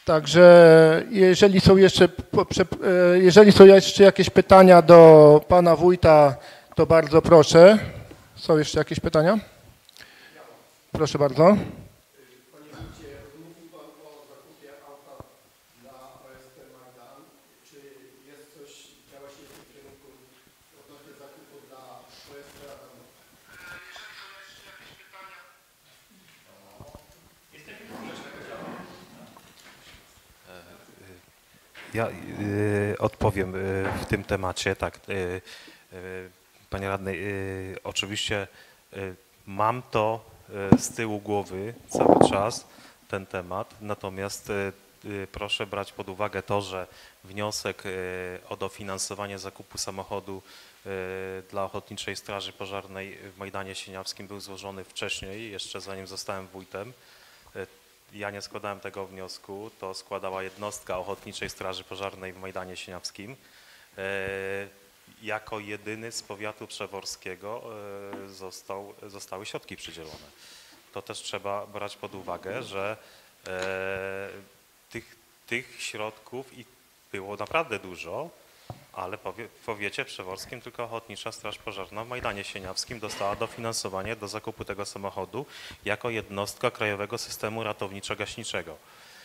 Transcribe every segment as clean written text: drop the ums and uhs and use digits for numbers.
Także jeżeli są jeszcze jakieś pytania do pana wójta, to bardzo proszę. Są jeszcze jakieś pytania? Proszę bardzo. Panie wójcie, mówił pan o zakupie auta dla OSP Majdan. Czy jest coś, działa się w tym kierunku odnośnie zakupu dla OSP Majdan? Jeżeli są jeszcze jakieś pytania. Ja odpowiem w tym temacie, tak. Panie radny, oczywiście mam to z tyłu głowy cały czas, ten temat, natomiast proszę brać pod uwagę to, że wniosek o dofinansowanie zakupu samochodu dla Ochotniczej Straży Pożarnej w Majdanie Sieniawskim był złożony wcześniej, jeszcze zanim zostałem wójtem. Ja nie składałem tego wniosku, to składała jednostka Ochotniczej Straży Pożarnej w Majdanie Sieniawskim. Jako jedyny z powiatu przeworskiego zostały środki przydzielone. To też trzeba brać pod uwagę, że tych środków i było naprawdę dużo, ale w powiecie przeworskim tylko Ochotnicza Straż Pożarna w Majdanie Sieniawskim dostała dofinansowanie do zakupu tego samochodu jako jednostka Krajowego Systemu Ratowniczo-Gaśniczego.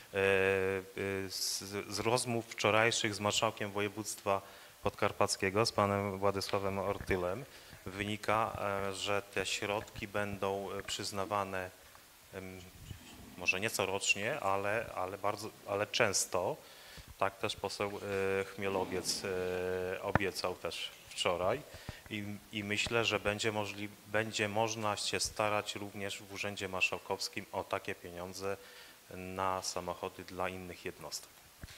Z rozmów wczorajszych z marszałkiem województwa podkarpackiego, z panem Władysławem Ortylem, wynika, że te środki będą przyznawane może nie corocznie, ale często. Tak też poseł Chmielowiec obiecał też wczoraj i myślę, że będzie można się starać również w Urzędzie Marszałkowskim o takie pieniądze na samochody dla innych jednostek.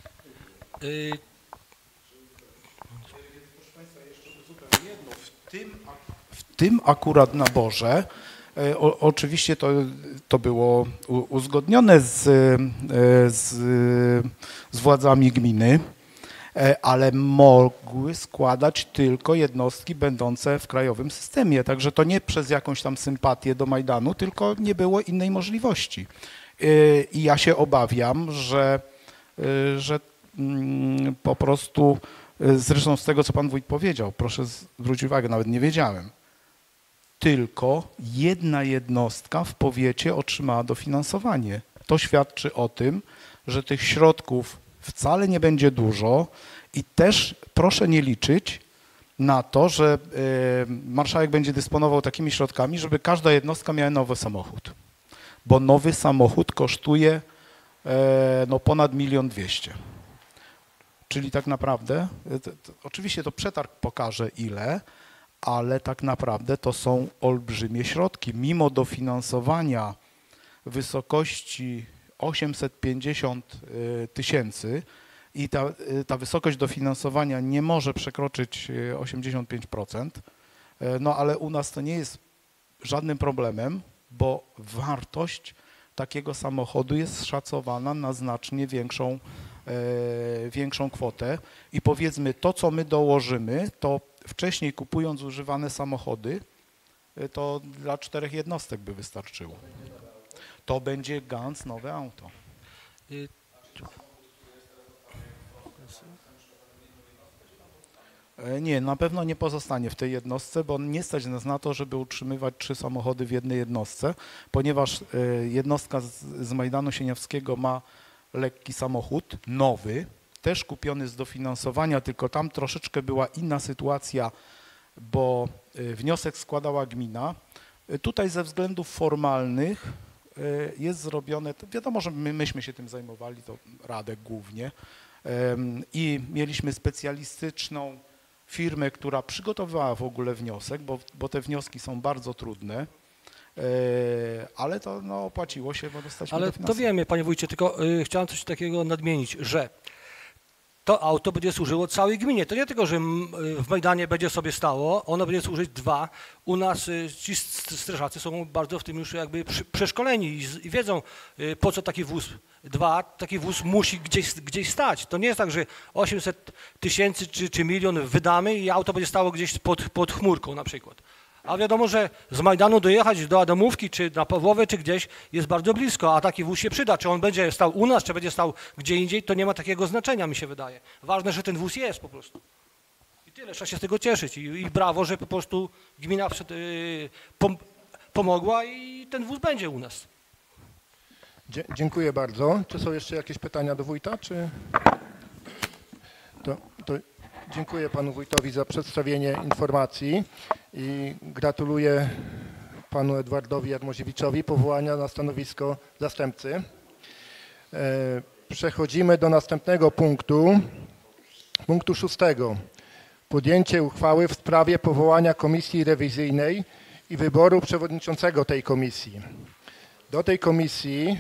Proszę Państwa, jeszcze zupełnie jedno. W tym akurat naborze oczywiście to było uzgodnione z władzami gminy, ale mogły składać tylko jednostki będące w krajowym systemie. Także to nie przez jakąś tam sympatię do Majdanu, tylko nie było innej możliwości. I ja się obawiam, że po prostu, zresztą z tego, co pan wójt powiedział, proszę zwrócić uwagę, nawet nie wiedziałem, tylko jedna jednostka w powiecie otrzymała dofinansowanie. To świadczy o tym, że tych środków wcale nie będzie dużo i też proszę nie liczyć na to, że marszałek będzie dysponował takimi środkami, żeby każda jednostka miała nowy samochód. Bo nowy samochód kosztuje no, ponad 1 200 000. Czyli tak naprawdę, oczywiście to przetarg pokaże ile, ale tak naprawdę to są olbrzymie środki. Mimo dofinansowania w wysokości 850 000 i ta wysokość dofinansowania nie może przekroczyć 85%, no ale u nas to nie jest żadnym problemem, bo wartość takiego samochodu jest szacowana na znacznie większą kwotę i powiedzmy to, co my dołożymy, to wcześniej kupując używane samochody, to dla 4 jednostek by wystarczyło. To będzie ganz nowe auto. Nie, na pewno nie pozostanie w tej jednostce, bo nie stać nas na to, żeby utrzymywać 3 samochody w jednej jednostce, ponieważ jednostka z Majdanu Sieniawskiego ma lekki samochód, nowy, też kupiony z dofinansowania, tylko tam troszeczkę była inna sytuacja, bo wniosek składała gmina. Tutaj ze względów formalnych jest zrobione, to wiadomo, że myśmy się tym zajmowali, to Radek głównie, i mieliśmy specjalistyczną firmę, która przygotowywała w ogóle wniosek, bo te wnioski są bardzo trudne, ale to no, opłaciło się, bo dostaliśmy Ale to wiemy, panie wójcie, tylko chciałem coś takiego nadmienić, że to auto będzie służyło całej gminie. To nie tylko, że w Majdanie będzie sobie stało, ono będzie służyć 2. U nas ci strażacy są bardzo w tym już jakby przeszkoleni i wiedzą, po co taki wóz. 2, taki wóz musi gdzieś stać. To nie jest tak, że 800 000 czy 1 000 000 wydamy i auto będzie stało gdzieś pod chmurką na przykład. A wiadomo, że z Majdanu dojechać do Adamówki, czy na Pawłowie, czy gdzieś jest bardzo blisko, a taki wóz się przyda. Czy on będzie stał u nas, czy będzie stał gdzie indziej, to nie ma takiego znaczenia, mi się wydaje. Ważne, że ten wóz jest po prostu. I tyle, trzeba się z tego cieszyć. I brawo, że po prostu gmina pomogła i ten wóz będzie u nas. Dziękuję bardzo. Czy są jeszcze jakieś pytania do wójta? Czy... To dziękuję panu wójtowi za przedstawienie informacji i gratuluję panu Edwardowi Jarmoziewiczowi powołania na stanowisko zastępcy. Przechodzimy do następnego punktu 6. Podjęcie uchwały w sprawie powołania komisji rewizyjnej i wyboru przewodniczącego tej komisji. Do tej komisji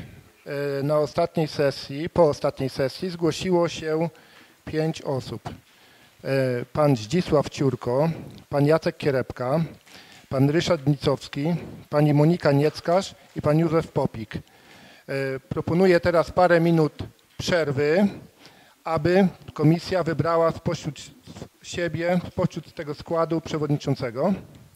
po ostatniej sesji zgłosiło się 5 osób. Pan Zdzisław Ciurko, pan Jacek Kierepka, pan Ryszard Nicowski, pani Monika Nieckarz i pan Józef Popik. Proponuję teraz parę minut przerwy, aby komisja wybrała spośród siebie, spośród tego składu przewodniczącego.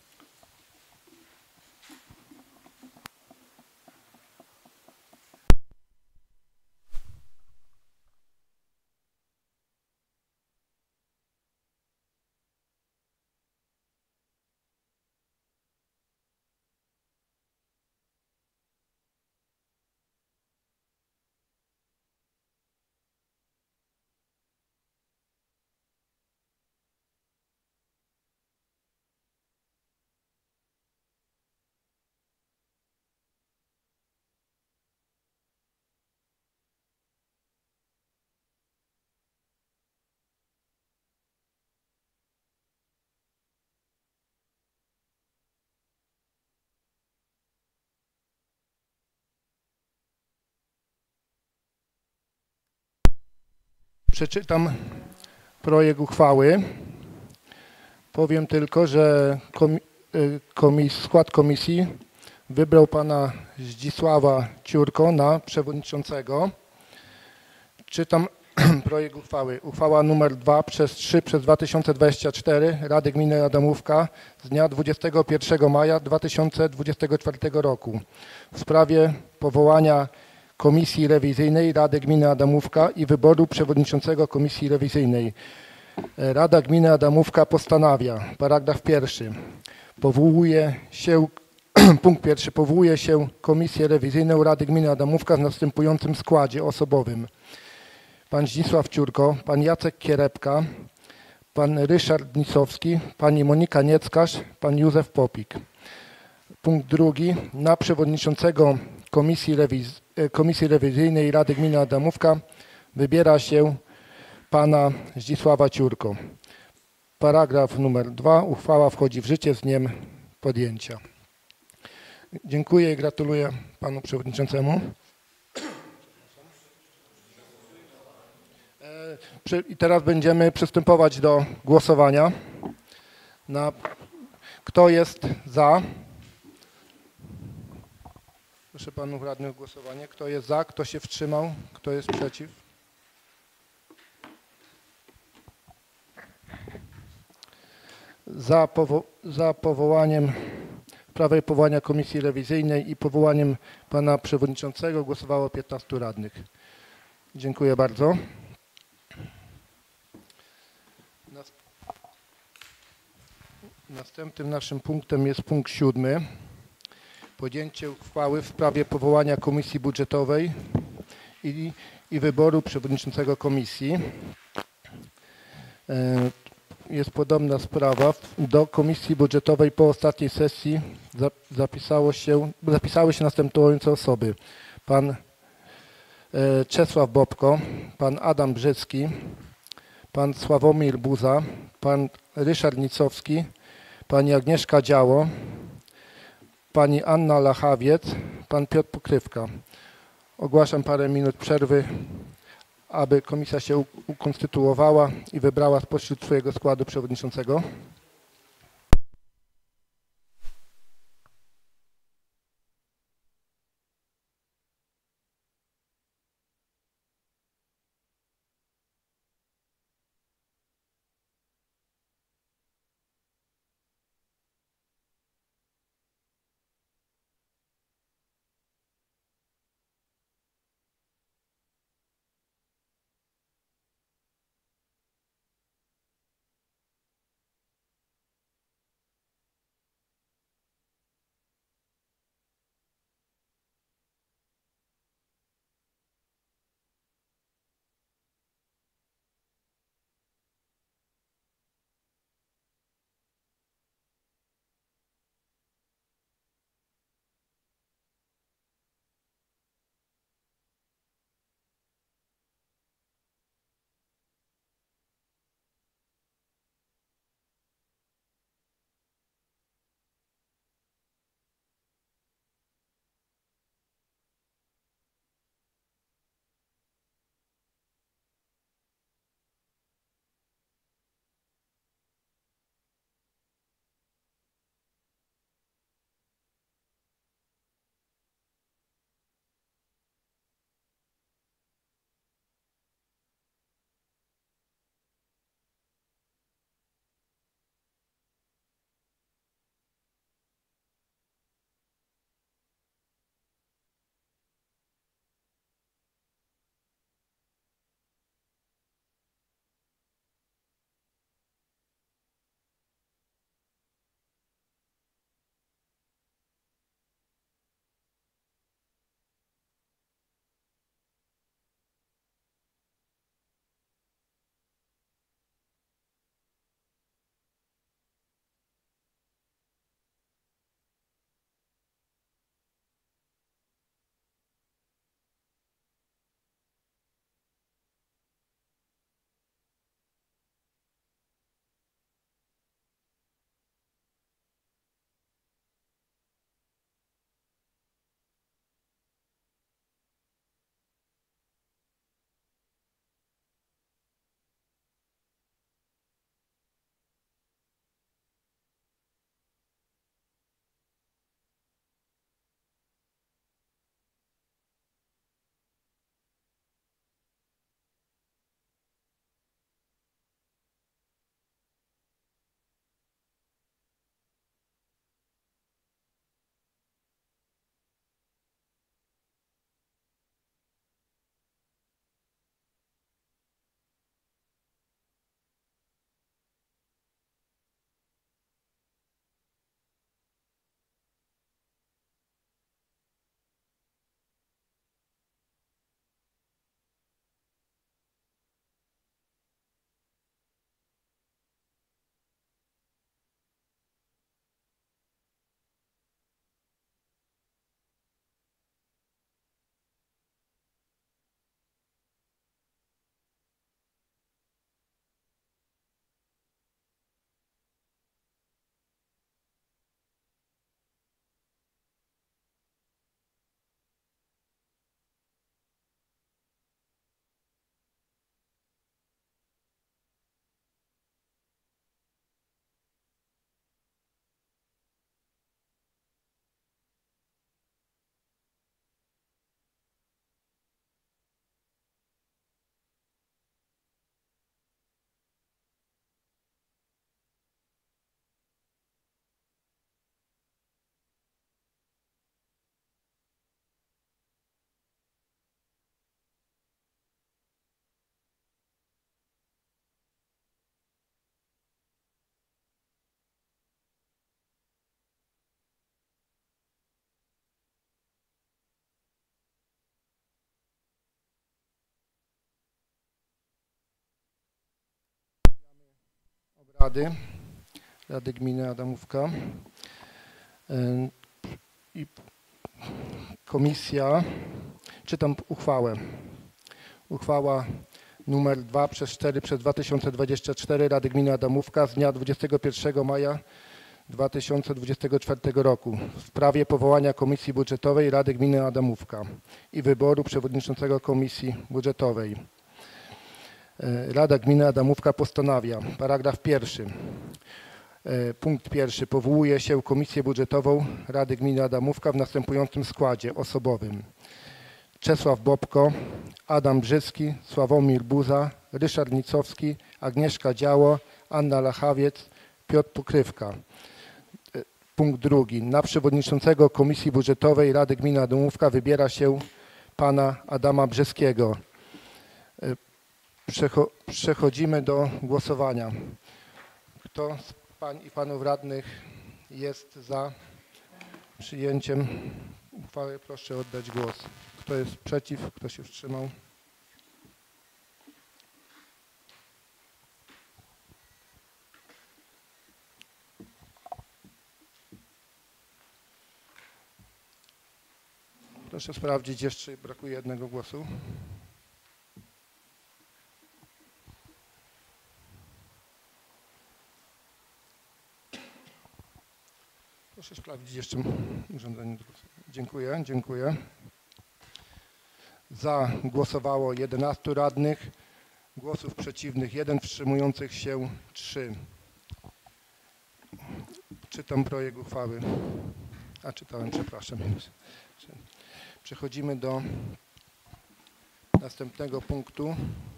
Przeczytam projekt uchwały. Powiem tylko, że skład komisji wybrał pana Zdzisława Ciurko na przewodniczącego. Czytam projekt uchwały. Uchwała nr 2/3/2024 Rady Gminy Adamówka z dnia 21 maja 2024 roku w sprawie powołania Komisji Rewizyjnej Rady Gminy Adamówka i wyboru przewodniczącego Komisji Rewizyjnej. Rada Gminy Adamówka postanawia, paragraf 1, punkt 1, powołuje się Komisję Rewizyjną Rady Gminy Adamówka w następującym składzie osobowym. Pan Zdzisław Ciurko, pan Jacek Kierepka, pan Ryszard Nicowski, pani Monika Nieckarz, pan Józef Popik. Punkt 2, na przewodniczącego Komisji Rewizyjnej Rady Gminy Adamówka wybiera się pana Zdzisława Ciurko. Paragraf numer 2. Uchwała wchodzi w życie z dniem podjęcia. Dziękuję i gratuluję panu przewodniczącemu. I teraz będziemy przystępować do głosowania. Kto jest za? Proszę panów radnych o głosowanie. Kto jest za? Kto się wstrzymał? Kto jest przeciw? Za powołaniem, w sprawie powołania komisji rewizyjnej i powołaniem pana przewodniczącego głosowało 15 radnych. Dziękuję bardzo. Następnym naszym punktem jest punkt 7. Podjęcie uchwały w sprawie powołania komisji budżetowej i wyboru przewodniczącego komisji. Jest podobna sprawa. Do komisji budżetowej po ostatniej sesji zapisały się następujące osoby. Pan Czesław Bobko, pan Adam Brzycki, pan Sławomir Buza, pan Ryszard Nicowski, pani Agnieszka Działo, pani Anna Lachawiec, pan Piotr Pokrywka. Ogłaszam parę minut przerwy, aby komisja się ukonstytuowała i wybrała spośród swojego składu przewodniczącego. Rady Gminy Adamówka. I komisja, czytam uchwałę. Uchwała numer 2/4/2024 Rady Gminy Adamówka z dnia 21 maja 2024 roku w sprawie powołania Komisji Budżetowej Rady Gminy Adamówka i wyboru przewodniczącego Komisji Budżetowej. Rada Gminy Adamówka postanawia, paragraf 1. Punkt 1. Powołuje się Komisję Budżetową Rady Gminy Adamówka w następującym składzie osobowym. Czesław Bobko, Adam Brzyski, Sławomir Buza, Ryszard Nicowski, Agnieszka Działo, Anna Lachawiec, Piotr Pokrywka. Punkt 2. Na przewodniczącego Komisji Budżetowej Rady Gminy Adamówka wybiera się pana Adama Brzyskiego. Przechodzimy do głosowania. Kto z pań i panów radnych jest za przyjęciem uchwały? Proszę oddać głos. Kto jest przeciw? Kto się wstrzymał? Proszę sprawdzić, jeszcze brakuje jednego głosu. Proszę sprawdzić jeszcze urządzenie do głosu. Dziękuję. Za głosowało 11 radnych, głosów przeciwnych 1, wstrzymujących się 3. Czytam projekt uchwały. Czytałem, przepraszam. Przechodzimy do następnego punktu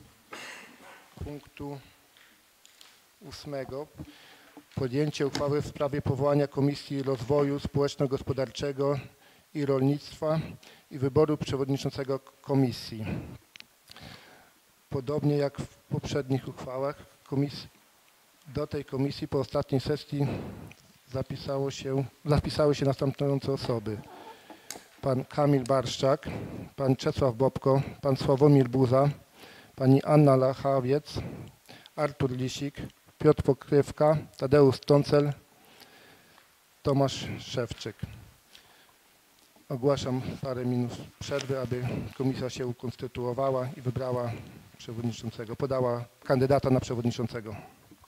8. Podjęcie uchwały w sprawie powołania Komisji Rozwoju Społeczno-Gospodarczego i Rolnictwa i wyboru przewodniczącego komisji. Podobnie jak w poprzednich uchwałach, do tej komisji po ostatniej sesji zapisały się następujące osoby. Pan Kamil Barszczak, pan Czesław Bobko, pan Sławomir Buza, pani Anna Lachawiec, Artur Lisik, Piotr Pokrywka, Tadeusz Stoncel, Tomasz Szewczyk. Ogłaszam parę minut przerwy, aby komisja się ukonstytuowała i wybrała przewodniczącego, podała kandydata na przewodniczącego.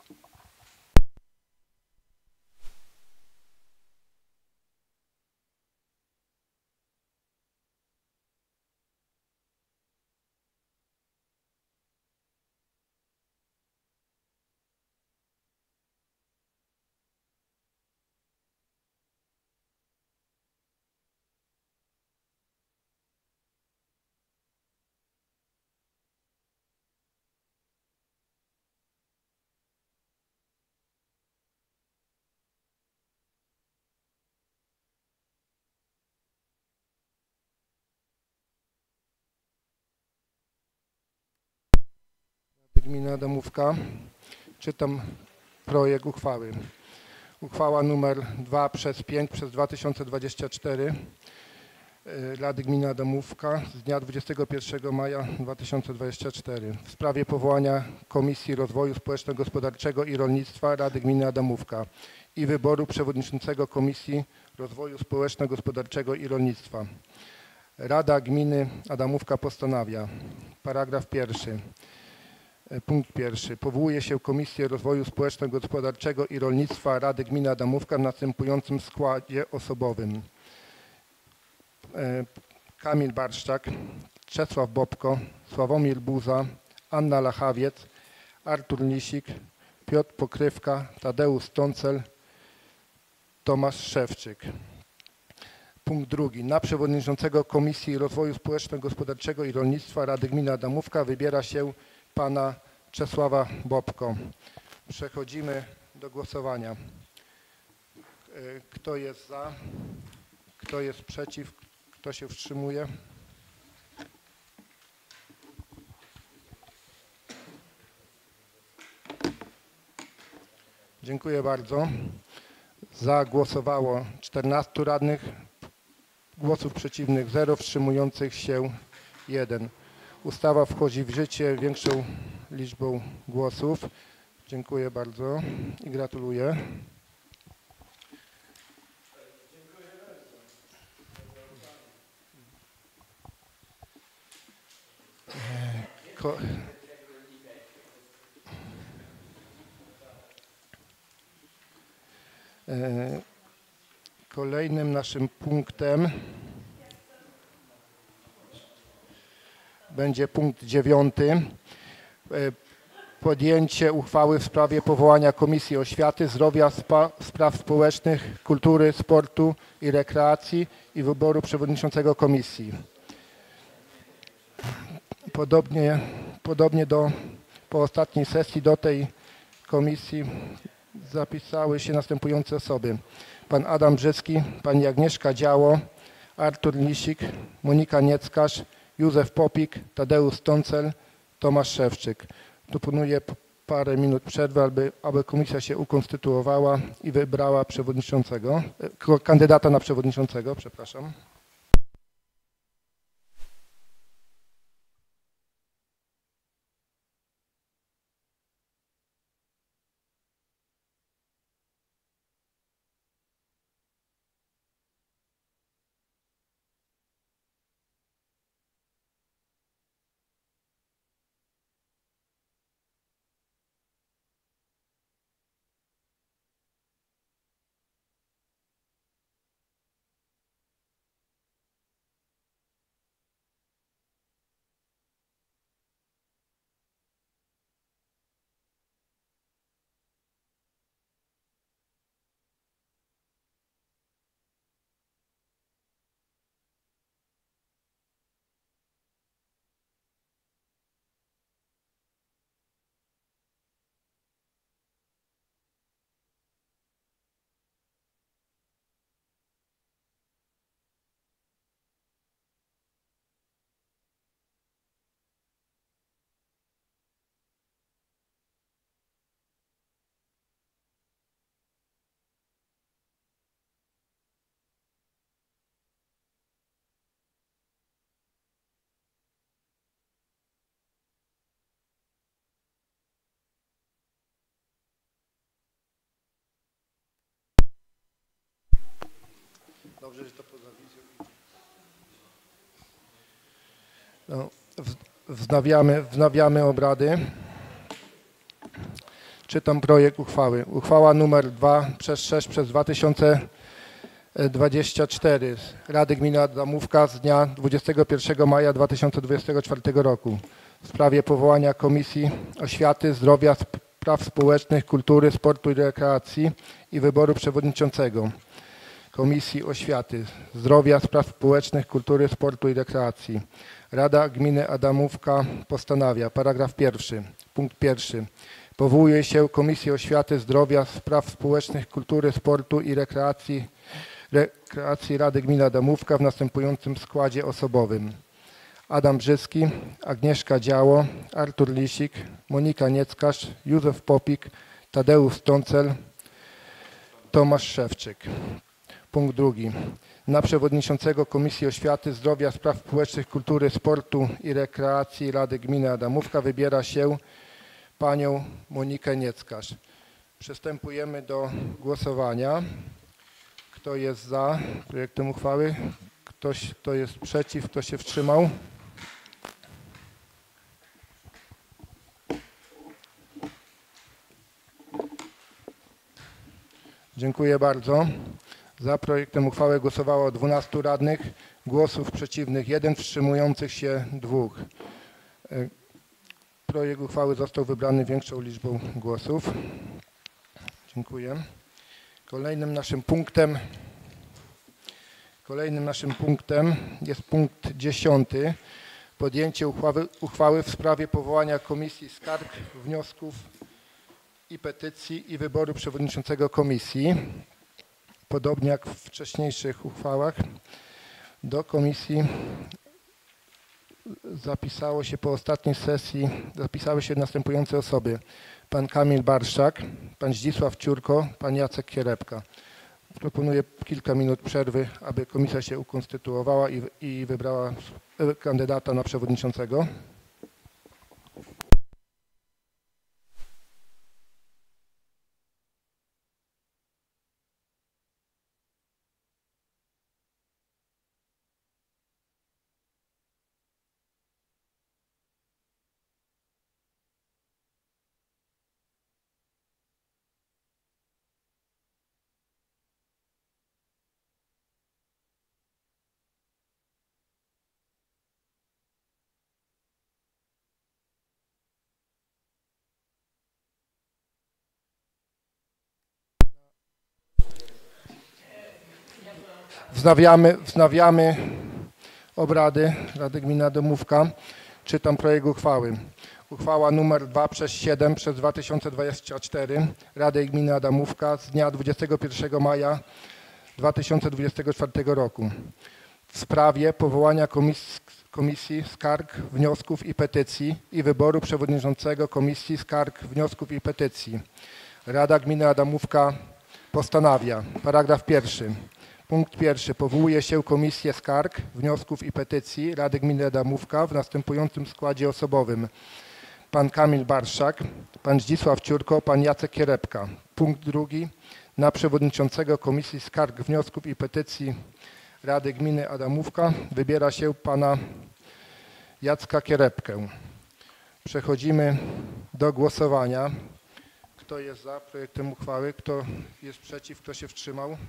Gmina Adamówka. Czytam projekt uchwały. Uchwała nr 2/5/2024 Rady Gminy Adamówka z dnia 21 maja 2024 w sprawie powołania Komisji Rozwoju Społeczno-Gospodarczego i Rolnictwa Rady Gminy Adamówka i wyboru przewodniczącego Komisji Rozwoju Społeczno-Gospodarczego i Rolnictwa. Rada Gminy Adamówka postanawia. Paragraf 1. Punkt 1. Powołuje się Komisję Rozwoju Społeczno-Gospodarczego i Rolnictwa Rady Gminy Adamówka w następującym składzie osobowym. Kamil Barszczak, Czesław Bobko, Sławomir Buza, Anna Lachawiec, Artur Lisik, Piotr Pokrywka, Tadeusz Stoncel, Tomasz Szewczyk. Punkt 2. Na przewodniczącego Komisji Rozwoju Społeczno-Gospodarczego i Rolnictwa Rady Gminy Adamówka wybiera się pana Czesława Bobko. Przechodzimy do głosowania. Kto jest za? Kto jest przeciw? Kto się wstrzymuje? Dziękuję bardzo. Za głosowało 14 radnych, głosów przeciwnych 0, wstrzymujących się 1. Ustawa wchodzi w życie większą liczbą głosów. Dziękuję bardzo i gratuluję. Ko Kolejnym naszym punktem będzie punkt 9. Podjęcie uchwały w sprawie powołania Komisji Oświaty, Zdrowia, Spraw Społecznych, Kultury, Sportu i Rekreacji i wyboru przewodniczącego komisji. Podobnie po ostatniej sesji do tej komisji zapisały się następujące osoby. Pan Adam Brzycki, pani Agnieszka Działo, Artur Lisik, Monika Nieckarz, Józef Popik, Tadeusz Stoncel, Tomasz Szewczyk. Proponuję parę minut przerwy, aby komisja się ukonstytuowała i wybrała przewodniczącego, kandydata na przewodniczącego, przepraszam. Dobrze, że to poza wizją. No, wznawiamy obrady. Czytam projekt uchwały. Uchwała nr 2/6/2024 Rady Gminy Adamówka z dnia 21 maja 2024 roku w sprawie powołania Komisji Oświaty, Zdrowia, Spraw Społecznych, Kultury, Sportu i Rekreacji i wyboru przewodniczącego Komisji Oświaty, Zdrowia, Spraw Społecznych, Kultury, Sportu i Rekreacji. Rada Gminy Adamówka postanawia, paragraf 1, punkt 1. Powołuje się Komisję Oświaty, Zdrowia, Spraw Społecznych, Kultury, Sportu i Rekreacji Rady Gminy Adamówka w następującym składzie osobowym. Adam Brzycki, Agnieszka Działo, Artur Lisik, Monika Nieckarz, Józef Popik, Tadeusz Stoncel, Tomasz Szewczyk. Punkt 2. Na przewodniczącego Komisji Oświaty, Zdrowia, Spraw Społecznych, Kultury, Sportu i Rekreacji Rady Gminy Adamówka wybiera się panią Monikę Nieckarz. Przystępujemy do głosowania. Kto jest za projektem uchwały? Kto jest przeciw? Kto się wstrzymał? Dziękuję bardzo. Za projektem uchwały głosowało 12 radnych, głosów przeciwnych 1, wstrzymujących się 2. Projekt uchwały został wybrany większą liczbą głosów. Dziękuję. Kolejnym naszym punktem jest punkt 10. Podjęcie uchwały w sprawie powołania Komisji Skarg, Wniosków i Petycji i wyboru przewodniczącego komisji. Podobnie jak w wcześniejszych uchwałach, do komisji zapisały się po ostatniej sesji następujące osoby. Pan Kamil Barszczak, pan Zdzisław Ciurko, pan Jacek Kierepka. Proponuję kilka minut przerwy, aby komisja się ukonstytuowała i wybrała kandydata na przewodniczącego. Wznawiamy obrady Rady Gminy Adamówka. Czytam projekt uchwały. Uchwała nr 2/7 przez 2024 Rady Gminy Adamówka z dnia 21 maja 2024 roku w sprawie powołania Komisji Skarg, Wniosków i Petycji i wyboru przewodniczącego Komisji Skarg, Wniosków i Petycji. Rada Gminy Adamówka postanawia. Paragraf 1. Punkt 1. Powołuje się Komisję Skarg, Wniosków i Petycji Rady Gminy Adamówka w następującym składzie osobowym. Pan Kamil Barszak, pan Zdzisław Ciurko, pan Jacek Kierepka. Punkt 2. Na przewodniczącego Komisji Skarg, Wniosków i Petycji Rady Gminy Adamówka wybiera się pana Jacka Kierepkę. Przechodzimy do głosowania. Kto jest za projektem uchwały? Kto jest przeciw? Kto się wstrzymał?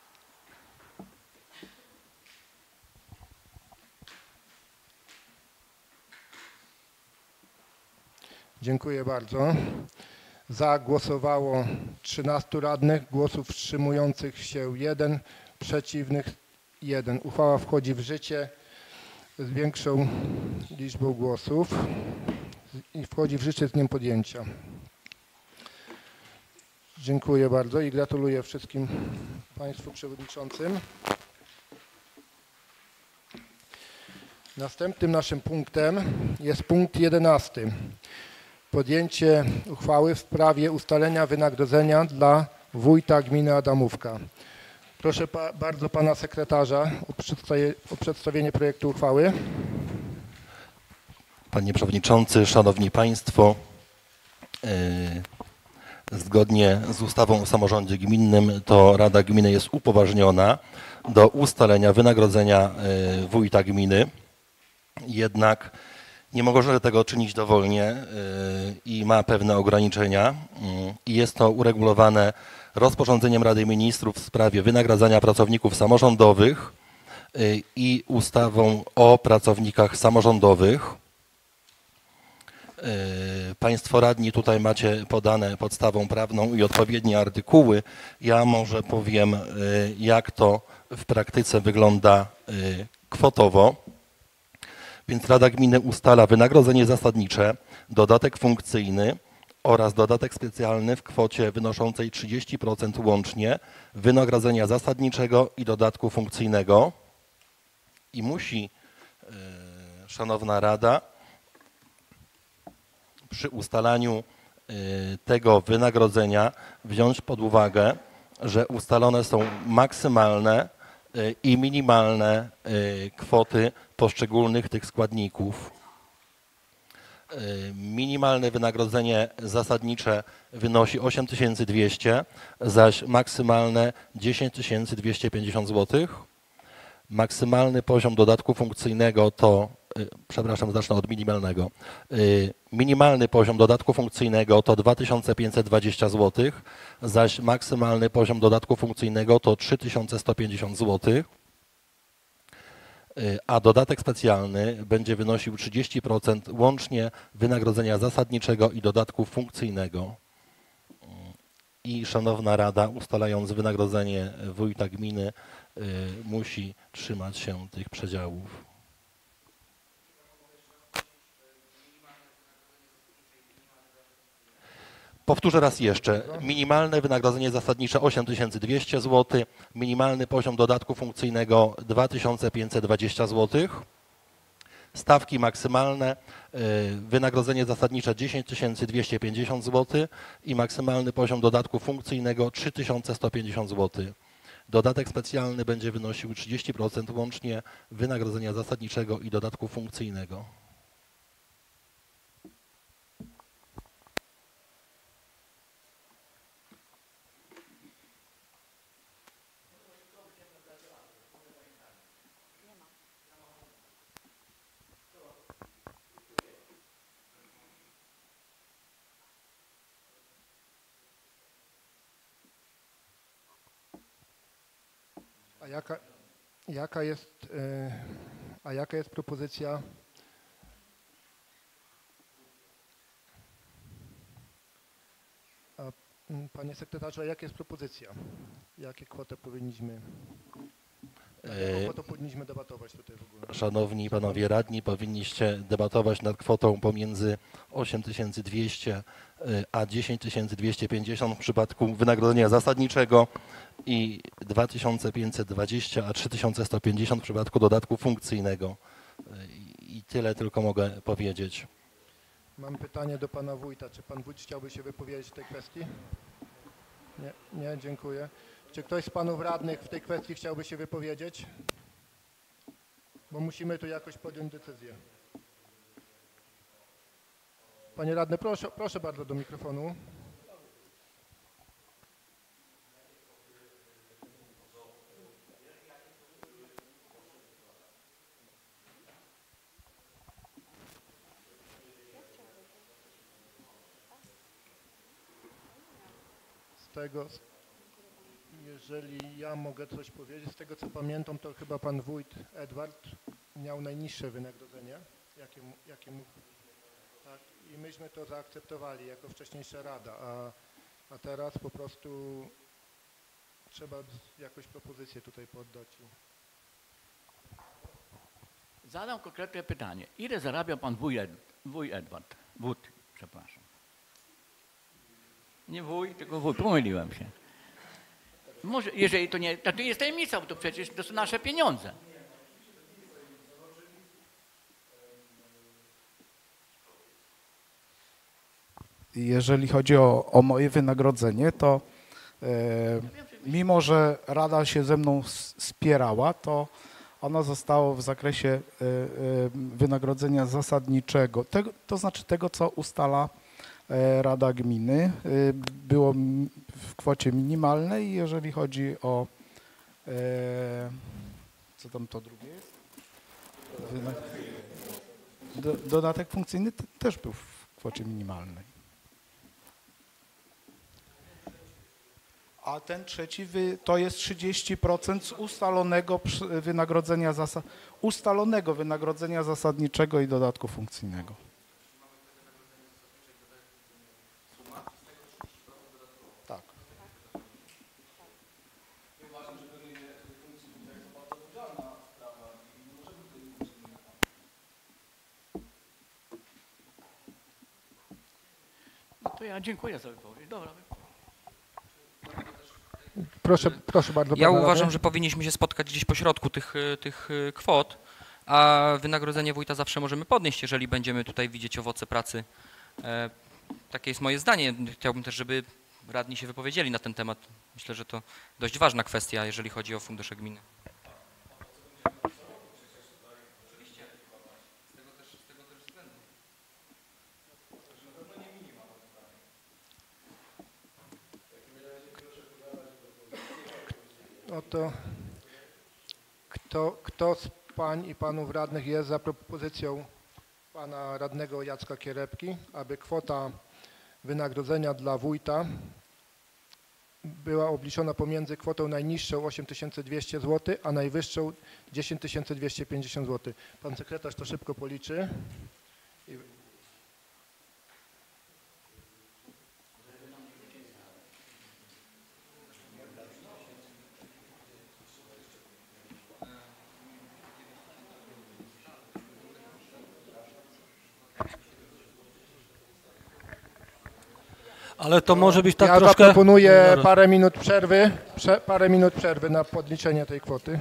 Dziękuję bardzo. Za głosowało 13 radnych, głosów wstrzymujących się 1, przeciwnych 1. Uchwała wchodzi w życie z większą liczbą głosów i wchodzi w życie z dniem podjęcia. Dziękuję bardzo i gratuluję wszystkim Państwu przewodniczącym. Następnym naszym punktem jest punkt 11. Podjęcie uchwały w sprawie ustalenia wynagrodzenia dla wójta gminy Adamówka. Proszę bardzo pana sekretarza o przedstawienie projektu uchwały. Panie Przewodniczący, Szanowni Państwo, zgodnie z ustawą o samorządzie gminnym to Rada Gminy jest upoważniona do ustalenia wynagrodzenia wójta gminy. Jednak nie może tego czynić dowolnie i ma pewne ograniczenia. I jest to uregulowane rozporządzeniem Rady Ministrów w sprawie wynagradzania pracowników samorządowych i ustawą o pracownikach samorządowych. Państwo radni tutaj macie podane podstawą prawną i odpowiednie artykuły. Ja może powiem, jak to w praktyce wygląda kwotowo. Więc Rada Gminy ustala wynagrodzenie zasadnicze, dodatek funkcyjny oraz dodatek specjalny w kwocie wynoszącej 30% łącznie wynagrodzenia zasadniczego i dodatku funkcyjnego. I musi Szanowna Rada przy ustalaniu tego wynagrodzenia wziąć pod uwagę, że ustalone są maksymalne i minimalne kwoty poszczególnych tych składników. Minimalne wynagrodzenie zasadnicze wynosi 8200, zaś maksymalne 10250 zł. Maksymalny poziom dodatku funkcyjnego to, przepraszam, zacznę od minimalnego. Minimalny poziom dodatku funkcyjnego to 2520 zł, zaś maksymalny poziom dodatku funkcyjnego to 3150 zł. A dodatek specjalny będzie wynosił 30% łącznie wynagrodzenia zasadniczego i dodatku funkcyjnego. I Szanowna Rada, ustalając wynagrodzenie wójta gminy, musi trzymać się tych przedziałów. Powtórzę raz jeszcze. Minimalne wynagrodzenie zasadnicze 8200 zł, minimalny poziom dodatku funkcyjnego 2520 zł, stawki maksymalne, wynagrodzenie zasadnicze 10250 zł i maksymalny poziom dodatku funkcyjnego 3150 zł. Dodatek specjalny będzie wynosił 30% łącznie wynagrodzenia zasadniczego i dodatku funkcyjnego. A jaka jest propozycja? Panie sekretarzu, a jaka jest propozycja? Jakie kwotę powinniśmy? Po to powinniśmy debatować tutaj w ogóle. Szanowni panowie radni, powinniście debatować nad kwotą pomiędzy 8200 a 10250 w przypadku wynagrodzenia zasadniczego i 2520 a 3150 w przypadku dodatku funkcyjnego. I tyle tylko mogę powiedzieć. Mam pytanie do pana wójta. Czy pan wójt chciałby się wypowiedzieć w tej kwestii? Nie, dziękuję. Czy ktoś z panów radnych w tej kwestii chciałby się wypowiedzieć? Bo musimy tu jakoś podjąć decyzję. Panie radny, proszę bardzo do mikrofonu. Jeżeli ja mogę coś powiedzieć, z tego co pamiętam, to chyba pan wójt Edward miał najniższe wynagrodzenie, jakie mógł. Tak, i myśmy to zaakceptowali jako wcześniejsza rada, a teraz po prostu trzeba jakąś propozycję tutaj poddać. Zadam konkretne pytanie. Ile zarabia pan wuj Edward? Wójt, przepraszam. Nie wuj, tylko wuj, pomyliłem się. Może, jeżeli to nie, to jest tajemnica, bo to przecież to są nasze pieniądze. Jeżeli chodzi o moje wynagrodzenie, to mimo, że Rada się ze mną spierała, to ono zostało w zakresie wynagrodzenia zasadniczego, to znaczy tego, co ustala Rada Gminy, było w kwocie minimalnej. Jeżeli chodzi o, co tam to drugie jest? Dodatek funkcyjny też był w kwocie minimalnej. A ten trzeci to jest 30% z ustalonego wynagrodzenia zasadniczego i dodatku funkcyjnego. Tak. No to ja dziękuję za wypowiedź. Dobra. Proszę bardzo. Ja uważam, że powinniśmy się spotkać gdzieś po środku tych kwot, a wynagrodzenie wójta zawsze możemy podnieść, jeżeli będziemy tutaj widzieć owoce pracy. Takie jest moje zdanie. Chciałbym też, żeby radni się wypowiedzieli na ten temat. Myślę, że to dość ważna kwestia, jeżeli chodzi o fundusze gminy. No to kto z pań i panów radnych jest za propozycją pana radnego Jacka Kierepki, aby kwota wynagrodzenia dla wójta była obliczona pomiędzy kwotą najniższą 8200 zł, a najwyższą 10250 zł. Pan sekretarz to szybko policzy. Ale to może być tak ja troszkę... zaproponuję parę minut przerwy na podliczenie tej kwoty.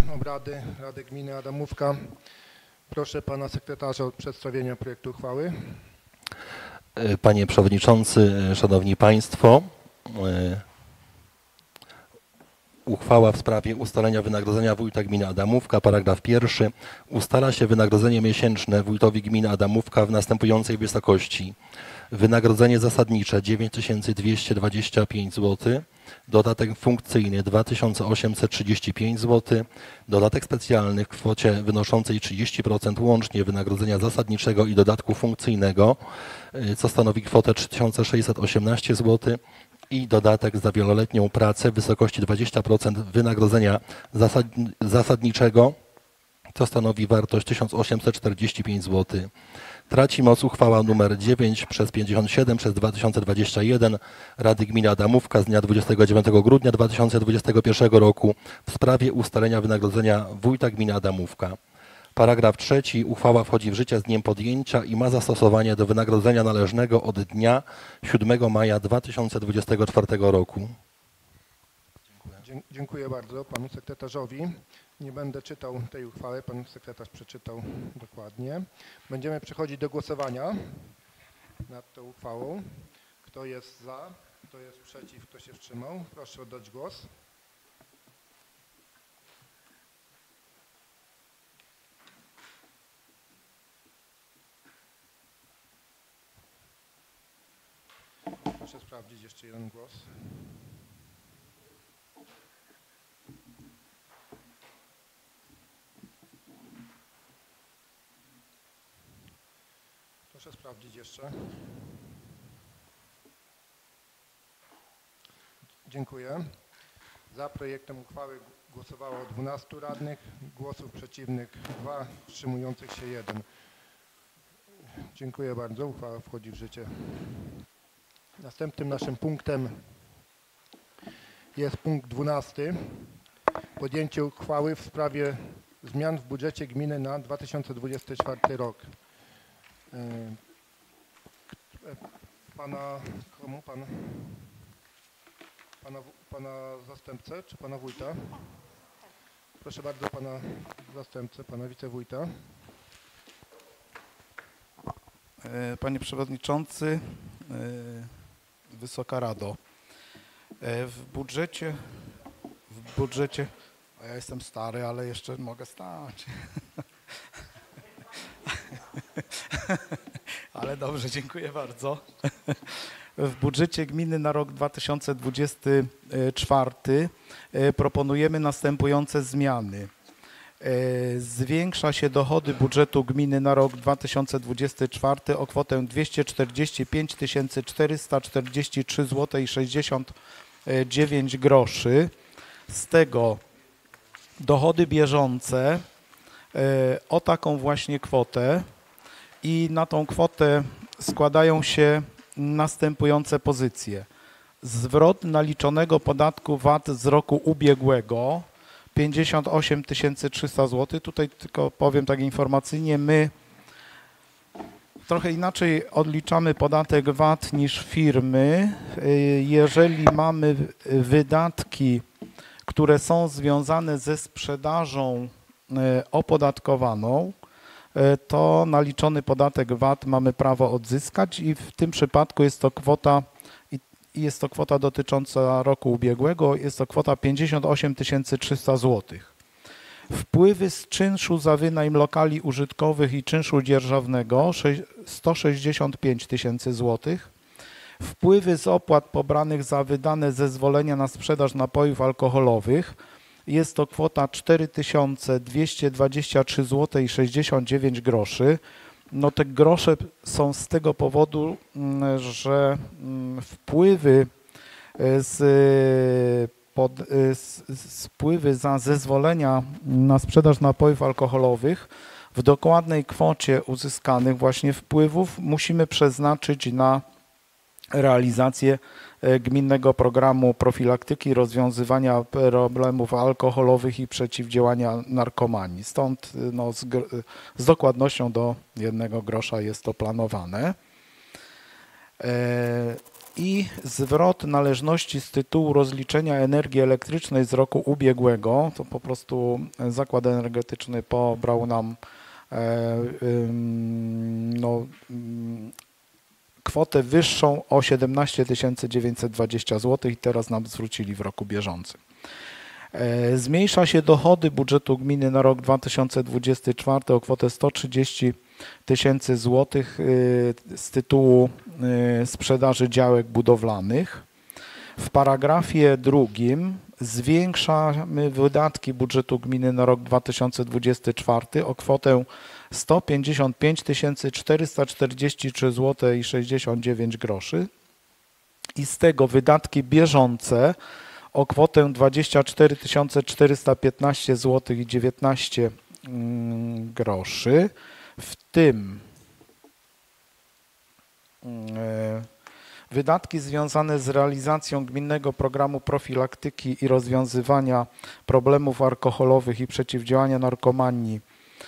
obrady Rady Gminy Adamówka. Proszę pana sekretarza o przedstawienie projektu uchwały. Panie Przewodniczący, Szanowni Państwo, uchwała w sprawie ustalenia wynagrodzenia wójta gminy Adamówka, paragraf 1. Ustala się wynagrodzenie miesięczne wójtowi gminy Adamówka w następującej wysokości. Wynagrodzenie zasadnicze 9225 zł, dodatek funkcyjny 2835 zł, dodatek specjalny w kwocie wynoszącej 30% łącznie wynagrodzenia zasadniczego i dodatku funkcyjnego, co stanowi kwotę 3618 zł i dodatek za wieloletnią pracę w wysokości 20% wynagrodzenia zasadniczego, co stanowi wartość 1845 zł. Traci moc uchwała nr 9/57/2021 Rady Gminy Adamówka z dnia 29 grudnia 2021 roku w sprawie ustalenia wynagrodzenia wójta gminy Adamówka. Paragraf 3. Uchwała wchodzi w życie z dniem podjęcia i ma zastosowanie do wynagrodzenia należnego od dnia 7 maja 2024 roku. Dziękuję bardzo panu sekretarzowi. Nie będę czytał tej uchwały, pan sekretarz przeczytał dokładnie. Będziemy przechodzić do głosowania nad tą uchwałą. Kto jest za, kto jest przeciw, kto się wstrzymał? Proszę oddać głos. Proszę sprawdzić jeszcze jeden głos. Proszę sprawdzić jeszcze. Dziękuję. Za projektem uchwały głosowało 12 radnych, głosów przeciwnych 2, wstrzymujących się 1. Dziękuję bardzo. Uchwała wchodzi w życie. Następnym naszym punktem jest punkt 12. Podjęcie uchwały w sprawie zmian w budżecie gminy na 2024 rok. Pana zastępcę czy pana wójta? Proszę bardzo pana zastępcę, pana wicewójta. Panie Przewodniczący, Wysoka Rado, w budżecie, a ja jestem stary, ale jeszcze mogę stać. Ale dobrze, dziękuję bardzo. W budżecie gminy na rok 2024 proponujemy następujące zmiany. Zwiększa się dochody budżetu gminy na rok 2024 o kwotę 245 443 zł i 69 groszy. Z tego dochody bieżące o taką właśnie kwotę i na tą kwotę składają się następujące pozycje. Zwrot naliczonego podatku VAT z roku ubiegłego 58 300 zł. Tutaj tylko powiem tak informacyjnie, my trochę inaczej odliczamy podatek VAT niż firmy. Jeżeli mamy wydatki, które są związane ze sprzedażą opodatkowaną, to naliczony podatek VAT mamy prawo odzyskać i w tym przypadku jest to kwota dotycząca roku ubiegłego, jest to kwota 58 300 zł. Wpływy z czynszu za wynajem lokali użytkowych i czynszu dzierżawnego 165 000 zł. Wpływy z opłat pobranych za wydane zezwolenia na sprzedaż napojów alkoholowych jest to kwota 4223 zł i 69 groszy. No te grosze są z tego powodu, że wpływy wpływy za zezwolenia na sprzedaż napojów alkoholowych w dokładnej kwocie uzyskanych właśnie wpływów musimy przeznaczyć na realizację gminnego programu profilaktyki, rozwiązywania problemów alkoholowych i przeciwdziałania narkomanii. Stąd no, z dokładnością do 1 grosza jest to planowane. i zwrot należności z tytułu rozliczenia energii elektrycznej z roku ubiegłego. To po prostu Zakład Energetyczny pobrał nam kwotę wyższą o 17 920 zł i teraz nam zwrócili w roku bieżącym. Zmniejsza się dochody budżetu gminy na rok 2024 o kwotę 130 000 złotych z tytułu sprzedaży działek budowlanych. W paragrafie drugim zwiększamy wydatki budżetu gminy na rok 2024 o kwotę 155 443 zł i 69 groszy i z tego wydatki bieżące o kwotę 24 415 zł i 19 groszy, w tym wydatki związane z realizacją gminnego programu profilaktyki i rozwiązywania problemów alkoholowych i przeciwdziałania narkomanii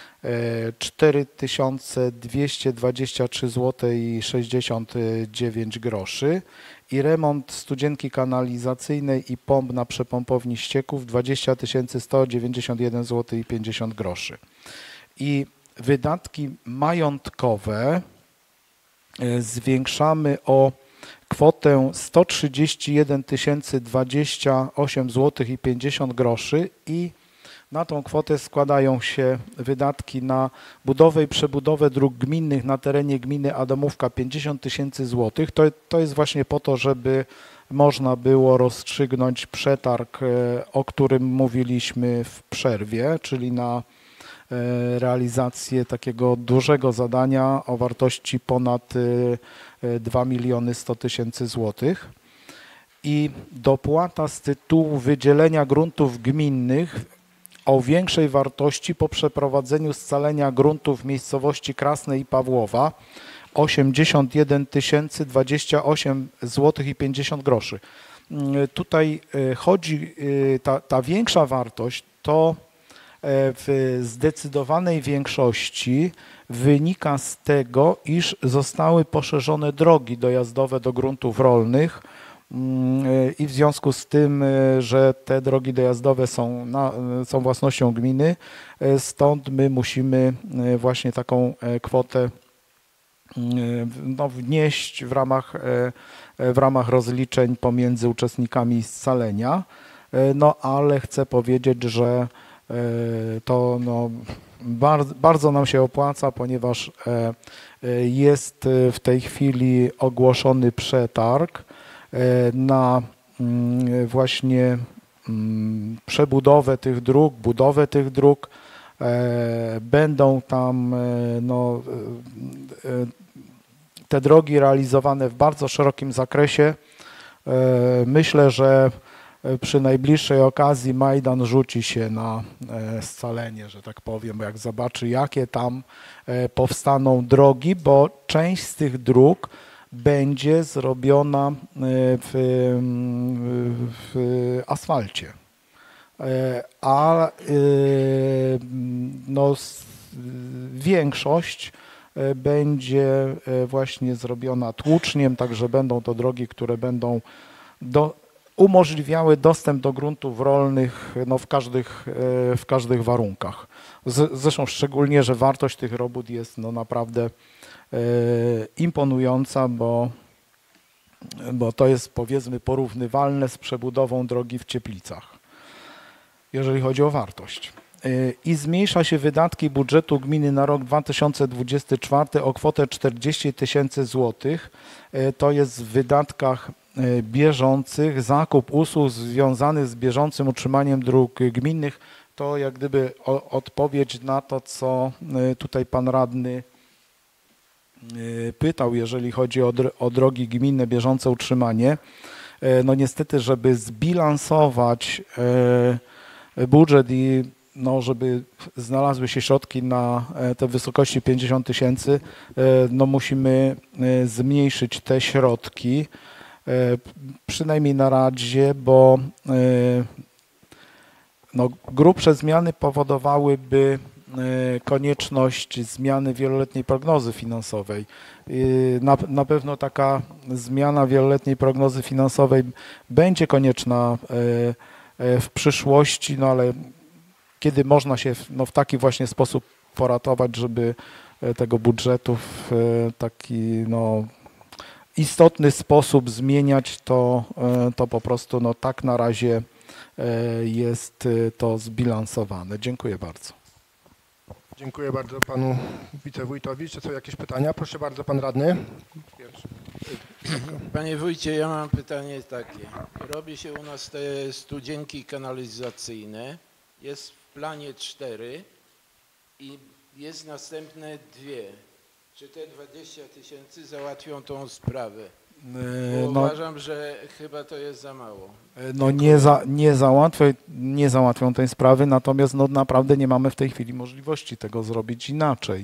4223 zł i 69 groszy i remont studzienki kanalizacyjnej i pomp na przepompowni ścieków 20 191 zł i 50 groszy. I wydatki majątkowe zwiększamy o kwotę 131 028 zł i 50 groszy i na tą kwotę składają się wydatki na budowę i przebudowę dróg gminnych na terenie gminy Adamówka 50 000 zł. To jest właśnie po to, żeby można było rozstrzygnąć przetarg, o którym mówiliśmy w przerwie, czyli na realizację takiego dużego zadania o wartości ponad 2 100 000 złotych. I dopłata z tytułu wydzielenia gruntów gminnych o większej wartości po przeprowadzeniu scalenia gruntów w miejscowości Krasne i Pawłowa 81 028 zł i 50 groszy. Tutaj chodzi, ta większa wartość to w zdecydowanej większości wynika z tego, iż zostały poszerzone drogi dojazdowe do gruntów rolnych i w związku z tym, że te drogi dojazdowe są własnością gminy, stąd my musimy właśnie taką kwotę wnieść w ramach rozliczeń pomiędzy uczestnikami scalenia. No ale chcę powiedzieć, że to bardzo nam się opłaca, ponieważ jest w tej chwili ogłoszony przetarg na właśnie przebudowę tych dróg, budowę tych dróg. Będą tam te drogi realizowane w bardzo szerokim zakresie. Myślę, że przy najbliższej okazji Majdan rzuci się na scalenie, że tak powiem, jak zobaczy, jakie tam powstaną drogi, bo część z tych dróg będzie zrobiona w asfalcie, a większość będzie właśnie zrobiona tłuczniem, także będą to drogi, które będą umożliwiały dostęp do gruntów rolnych w każdych warunkach. Zresztą szczególnie, że wartość tych robót jest naprawdę imponująca, bo to jest, powiedzmy, porównywalne z przebudową drogi w Cieplicach, jeżeli chodzi o wartość. I zmniejsza się wydatki budżetu gminy na rok 2024 o kwotę 40 000 złotych. To jest w wydatkach bieżących zakup usług związanych z bieżącym utrzymaniem dróg gminnych. To jak gdyby odpowiedź na to, co tutaj pan radny pytał, jeżeli chodzi o drogi gminne, bieżące utrzymanie. No niestety, żeby zbilansować budżet i żeby znalazły się środki na te wysokości 50 000, musimy zmniejszyć te środki, przynajmniej na razie, bo grubsze zmiany powodowałyby konieczność zmiany wieloletniej prognozy finansowej. Na pewno taka zmiana wieloletniej prognozy finansowej będzie konieczna w przyszłości, no ale kiedy można się w taki właśnie sposób poratować, żeby tego budżetu w taki istotny sposób zmieniać, to po prostu tak na razie jest to zbilansowane. Dziękuję bardzo. Dziękuję bardzo panu wicewójtowi. Czy są jakieś pytania? Proszę bardzo, pan radny. Pierwszy. Panie wójcie, ja mam pytanie takie. Robi się u nas te studzienki kanalizacyjne. Jest w planie 4 i jest następne 2. Czy te 20 000 załatwią tą sprawę? Bo uważam, że chyba to jest za mało. Nie załatwią tej sprawy, natomiast naprawdę nie mamy w tej chwili możliwości tego zrobić inaczej.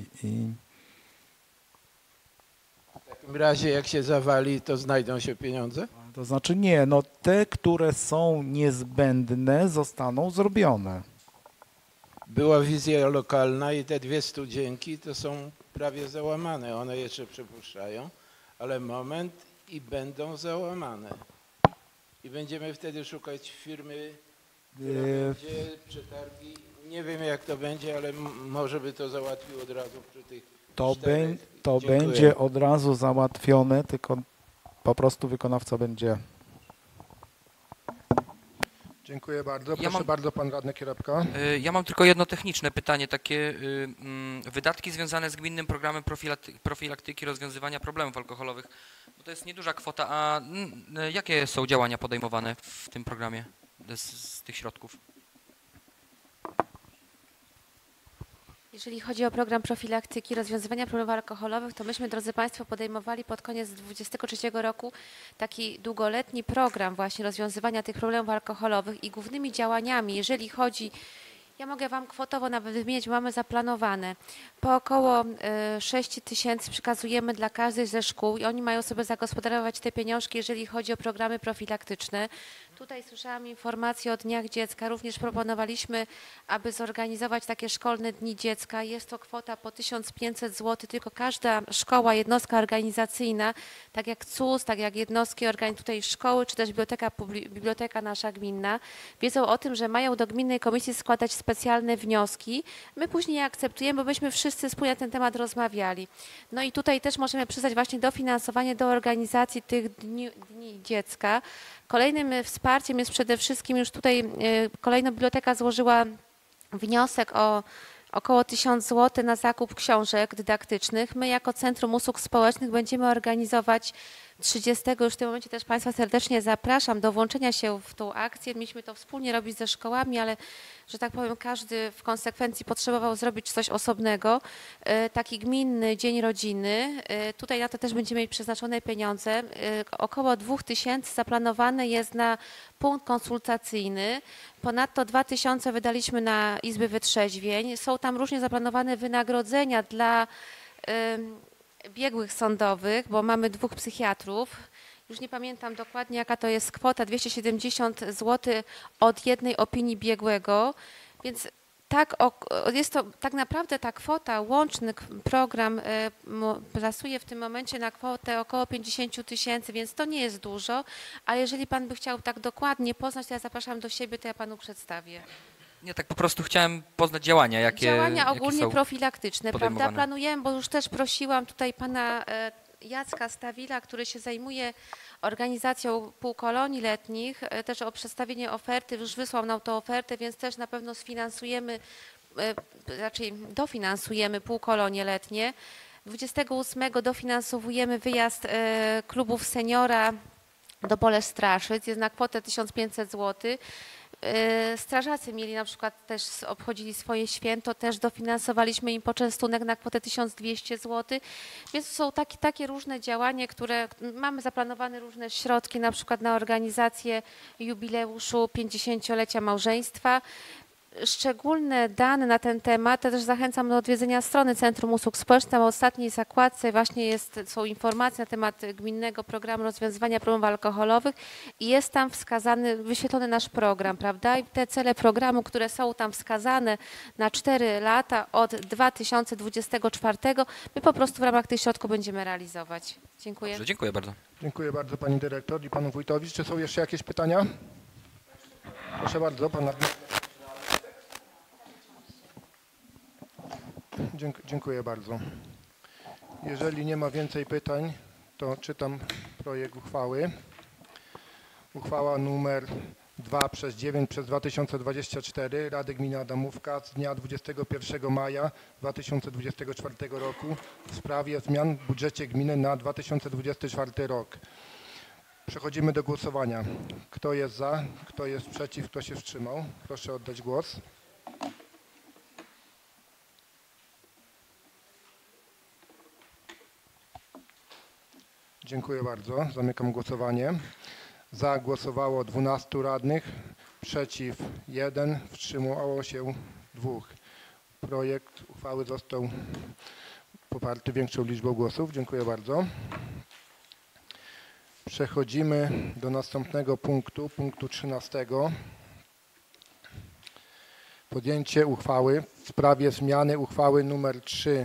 W takim razie jak się zawali, to znajdą się pieniądze? To znaczy nie, te, które są niezbędne, zostaną zrobione. Była wizja lokalna i te 2 studzienki to są prawie załamane. One jeszcze przepuszczają, ale moment i będą załamane. I będziemy wtedy szukać firmy, która będzie przetargi. Nie wiem jak to będzie, ale może by to załatwił od razu przy tych 4. To będzie od razu załatwione, tylko po prostu wykonawca będzie... Dziękuję bardzo. Proszę bardzo, pan radny Kierepka. Ja mam tylko jedno techniczne pytanie, takie wydatki związane z gminnym programem profilaktyki rozwiązywania problemów alkoholowych. Bo to jest nieduża kwota, a jakie są działania podejmowane w tym programie z tych środków? Jeżeli chodzi o program profilaktyki rozwiązywania problemów alkoholowych, to myśmy, drodzy Państwo, podejmowali pod koniec 2023 roku taki długoletni program właśnie rozwiązywania tych problemów alkoholowych i głównymi działaniami, jeżeli chodzi, ja mogę Wam kwotowo nawet wymienić, mamy zaplanowane, po około 6 000 przekazujemy dla każdej ze szkół i oni mają sobie zagospodarować te pieniążki, jeżeli chodzi o programy profilaktyczne. Tutaj słyszałam informację o Dniach Dziecka, również proponowaliśmy, aby zorganizować takie szkolne Dni Dziecka. Jest to kwota po 1500 zł, tylko każda szkoła, jednostka organizacyjna, tak jak CUS, tak jak jednostki tutaj szkoły, czy też biblioteka nasza gminna, wiedzą o tym, że mają do gminnej komisji składać specjalne wnioski. My później je akceptujemy, bo myśmy wszyscy wspólnie na ten temat rozmawiali. No i tutaj też możemy przyznać właśnie dofinansowanie do organizacji tych Dni Dziecka. Kolejnym wsparciem jest przede wszystkim już tutaj kolejna biblioteka złożyła wniosek o około 1000 zł na zakup książek dydaktycznych. My jako Centrum Usług Społecznych będziemy organizować 30, już w tym momencie też Państwa serdecznie zapraszam do włączenia się w tą akcję. Mieliśmy to wspólnie robić ze szkołami, ale że tak powiem każdy w konsekwencji potrzebował zrobić coś osobnego. Taki gminny Dzień Rodziny. Tutaj na to też będziemy mieli przeznaczone pieniądze. Około 2000 zaplanowane jest na punkt konsultacyjny. Ponadto 2000 wydaliśmy na Izby Wytrzeźwień. Są tam różnie zaplanowane wynagrodzenia dla biegłych sądowych, bo mamy 2 psychiatrów. Już nie pamiętam dokładnie, jaka to jest kwota, 270 zł od jednej opinii biegłego, więc tak, jest to tak naprawdę ta kwota, łączny program plasuje w tym momencie na kwotę około 50 000, więc to nie jest dużo, ale jeżeli Pan by chciał tak dokładnie poznać, to ja zapraszam do siebie, to ja Panu przedstawię. Nie, tak po prostu chciałem poznać działania, jakie ogólnie są profilaktyczne, prawda? Planujemy, bo już też prosiłam tutaj pana Jacka Stawila, który się zajmuje organizacją półkolonii letnich, też o przedstawienie oferty, już wysłał nam tą ofertę, więc też na pewno sfinansujemy, raczej dofinansujemy półkolonie letnie. 28 dofinansowujemy wyjazd klubów seniora do Bolesz-Straszyc, jest na kwotę 1500 zł. Strażacy mieli na przykład też, obchodzili swoje święto, też dofinansowaliśmy im poczęstunek na kwotę 1200 zł, więc są takie różne działania, które mamy zaplanowane różne środki, na przykład na organizację jubileuszu 50-lecia małżeństwa. szczególne dane na ten temat, to też zachęcam do odwiedzenia strony Centrum Usług Społecznych. Tam w ostatniej zakładce właśnie są informacje na temat gminnego programu rozwiązywania problemów alkoholowych i jest tam wskazany, wyświetlony nasz program, prawda? I te cele programu, które są tam wskazane na 4 lata od 2024, my po prostu w ramach tych środków będziemy realizować. Dziękuję. Dobrze, dziękuję bardzo. Dziękuję bardzo pani dyrektor i panu wójtowi. Czy są jeszcze jakieś pytania? Proszę bardzo, pana. Dziękuję bardzo. Jeżeli nie ma więcej pytań, to czytam projekt uchwały. Uchwała numer 2/9/2024 Rady Gminy Adamówka z dnia 21 maja 2024 roku w sprawie zmian w budżecie gminy na 2024 rok. Przechodzimy do głosowania. Kto jest za, kto jest przeciw, kto się wstrzymał? Proszę oddać głos. Dziękuję bardzo. Zamykam głosowanie. Za głosowało 12 radnych, przeciw 1, wstrzymało się 2. Projekt uchwały został poparty większą liczbą głosów. Dziękuję bardzo. Przechodzimy do następnego punktu, punktu 13. Podjęcie uchwały w sprawie zmiany uchwały nr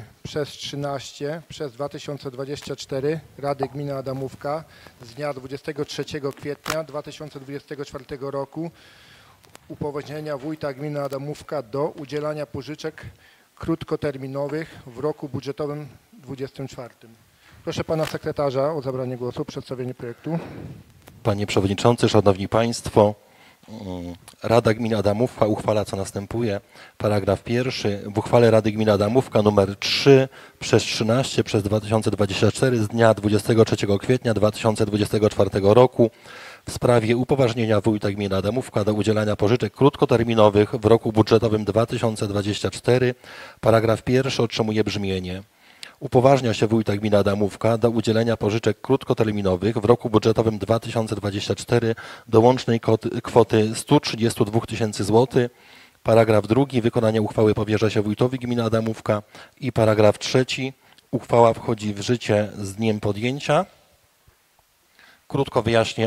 3/13/2024 Rady Gminy Adamówka z dnia 23 kwietnia 2024 roku upoważnienia wójta gminy Adamówka do udzielania pożyczek krótkoterminowych w roku budżetowym 2024. Proszę pana sekretarza o zabranie głosu, przedstawienie projektu. Panie Przewodniczący, Szanowni Państwo, Rada Gminy Adamówka uchwala co następuje. Paragraf 1. W uchwale Rady Gminy Adamówka nr 3/13/2024 z dnia 23 kwietnia 2024 roku w sprawie upoważnienia wójta gminy Adamówka do udzielania pożyczek krótkoterminowych w roku budżetowym 2024. Paragraf 1 otrzymuje brzmienie. Upoważnia się wójta gminy Adamówka do udzielenia pożyczek krótkoterminowych w roku budżetowym 2024 do łącznej kwoty 132 000 zł. Paragraf 2. Wykonanie uchwały powierza się wójtowi gminy Adamówka. I paragraf 3. Uchwała wchodzi w życie z dniem podjęcia. Krótko wyjaśnię,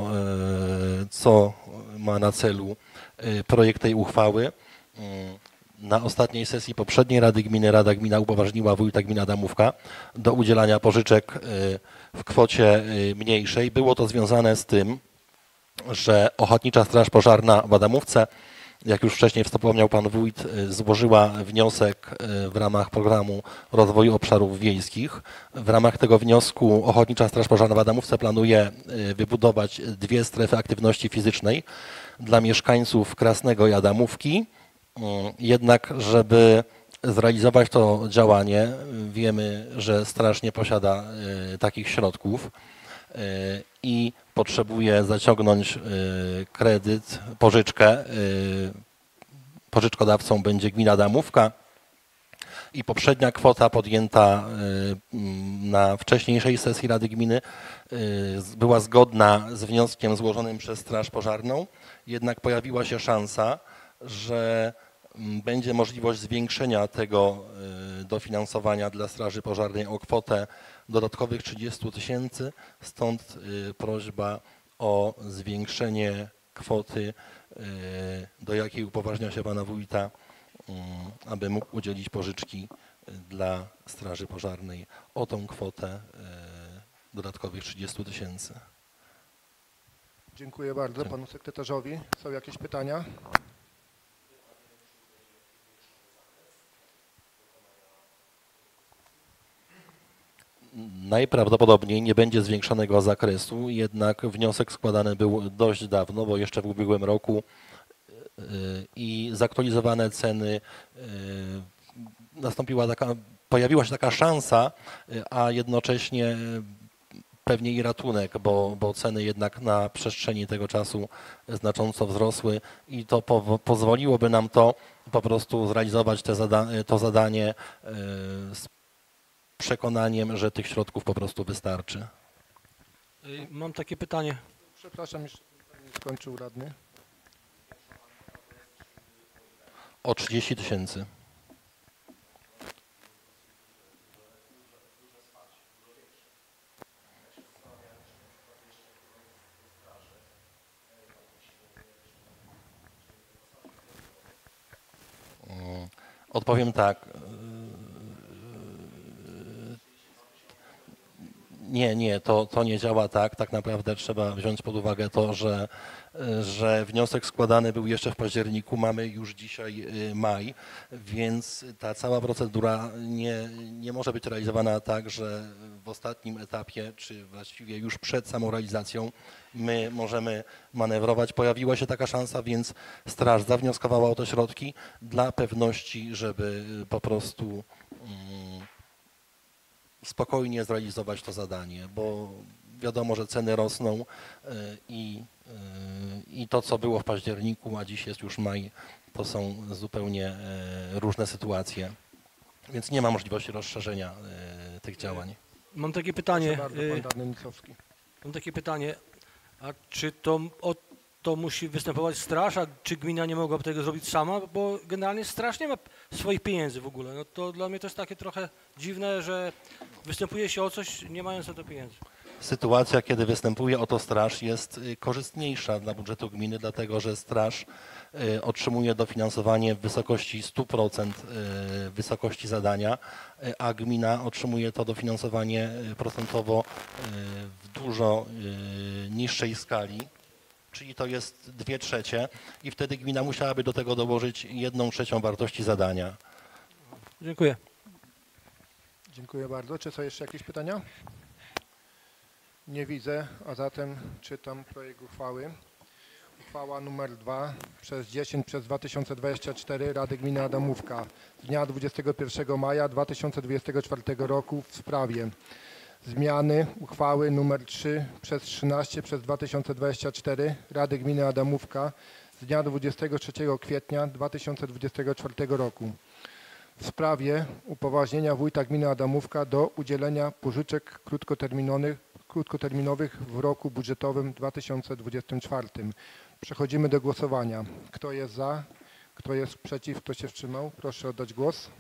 co ma na celu projekt tej uchwały. Na ostatniej sesji poprzedniej Rady Gminy Rada Gmina upoważniła wójta gminy Adamówka do udzielania pożyczek w kwocie mniejszej. Było to związane z tym, że Ochotnicza Straż Pożarna w Adamówce, jak już wcześniej wspomniał pan wójt, złożyła wniosek w ramach programu rozwoju obszarów wiejskich. W ramach tego wniosku Ochotnicza Straż Pożarna w Adamówce planuje wybudować 2 strefy aktywności fizycznej dla mieszkańców Krasnego i Adamówki. Jednak, żeby zrealizować to działanie, wiemy, że straż nie posiada takich środków i potrzebuje zaciągnąć kredyt, pożyczkę. Pożyczkodawcą będzie gmina Adamówka i poprzednia kwota podjęta na wcześniejszej sesji Rady Gminy była zgodna z wnioskiem złożonym przez Straż Pożarną, jednak pojawiła się szansa, że będzie możliwość zwiększenia tego dofinansowania dla Straży Pożarnej o kwotę dodatkowych 30 000, stąd prośba o zwiększenie kwoty, do jakiej upoważnia się pana wójta, aby mógł udzielić pożyczki dla Straży Pożarnej o tą kwotę dodatkowych 30 000. Dziękuję bardzo panu sekretarzowi. Są jakieś pytania? Najprawdopodobniej nie będzie zwiększonego zakresu, jednak wniosek składany był dość dawno, bo jeszcze w ubiegłym roku i zaktualizowane ceny, pojawiła się taka szansa, a jednocześnie pewnie i ratunek, bo ceny jednak na przestrzeni tego czasu znacząco wzrosły i to pozwoliłoby nam to po prostu zrealizować to zadanie z przekonaniem, że tych środków po prostu wystarczy. Mam takie pytanie. Przepraszam, jeszcze nie skończył radny. O 30 000. Odpowiem tak. Nie, to nie działa tak. Tak naprawdę trzeba wziąć pod uwagę to, że wniosek składany był jeszcze w październiku, mamy już dzisiaj maj, więc ta cała procedura nie może być realizowana tak, że w ostatnim etapie, czy właściwie już przed samą realizacją my możemy manewrować. Pojawiła się taka szansa, więc straż zawnioskowała o te środki dla pewności, żeby po prostu spokojnie zrealizować to zadanie, bo wiadomo, że ceny rosną i to, co było w październiku, a dziś jest już maj, to są zupełnie różne sytuacje, więc nie ma możliwości rozszerzenia tych działań. Mam takie pytanie. Proszę bardzo, pan radny Nicowski. Mam takie pytanie, a czy to musi występować straż, a czy gmina nie mogłaby tego zrobić sama? Bo generalnie straż nie ma swoich pieniędzy w ogóle. No to dla mnie to jest takie trochę dziwne, że występuje się o coś, nie mając na to pieniędzy. Sytuacja, kiedy występuje o to straż, jest korzystniejsza dla budżetu gminy, dlatego że straż otrzymuje dofinansowanie w wysokości 100% wysokości zadania, a gmina otrzymuje to dofinansowanie procentowo w dużo niższej skali, czyli to jest 2/3 i wtedy gmina musiałaby do tego dołożyć 1/3 wartości zadania. Dziękuję. Dziękuję bardzo. Czy są jeszcze jakieś pytania? Nie widzę, a zatem czytam projekt uchwały. Uchwała nr 2 przez 10 przez 2024 Rady Gminy Adamówka z dnia 21 maja 2024 roku w sprawie zmiany uchwały nr 3 przez 13 przez 2024 Rady Gminy Adamówka z dnia 23 kwietnia 2024 roku w sprawie upoważnienia wójta gminy Adamówka do udzielenia pożyczek krótkoterminowych w roku budżetowym 2024. Przechodzimy do głosowania. Kto jest za? Kto jest przeciw? Kto się wstrzymał? Proszę oddać głos.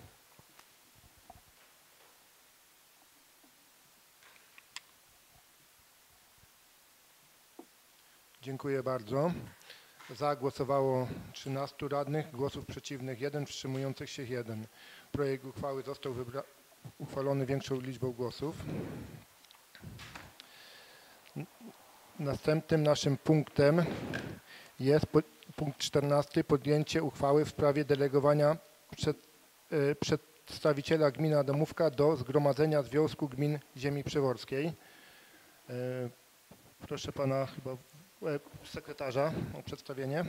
Dziękuję bardzo. Za głosowało 13 radnych, głosów przeciwnych 1, wstrzymujących się 1. Projekt uchwały został uchwalony większą liczbą głosów. Następnym naszym punktem jest punkt 14. Podjęcie uchwały w sprawie delegowania przedstawiciela gminy Adamówka do Zgromadzenia Związku Gmin Ziemi Przeworskiej. Proszę pana chyba sekretarza o przedstawienie.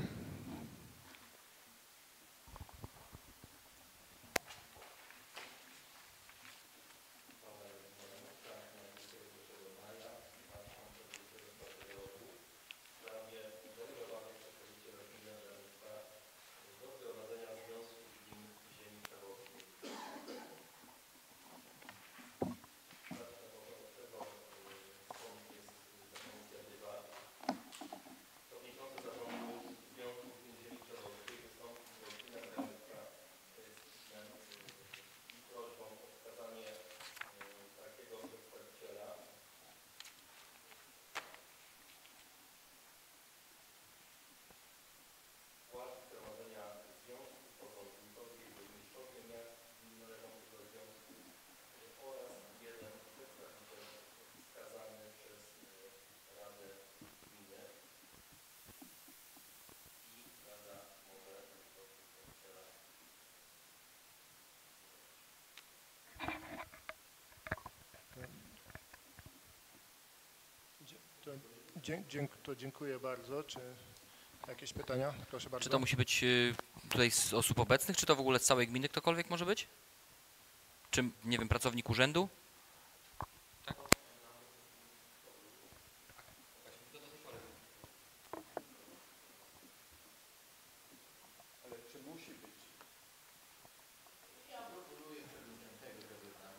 To dziękuję bardzo. Czy jakieś pytania? Proszę bardzo. Czy to musi być tutaj z osób obecnych, czy to w ogóle z całej gminy ktokolwiek może być? Czy, nie wiem, pracownik urzędu? Tak. Ale czy musi być? Ja proponuję przewodniczącego, żeby tam.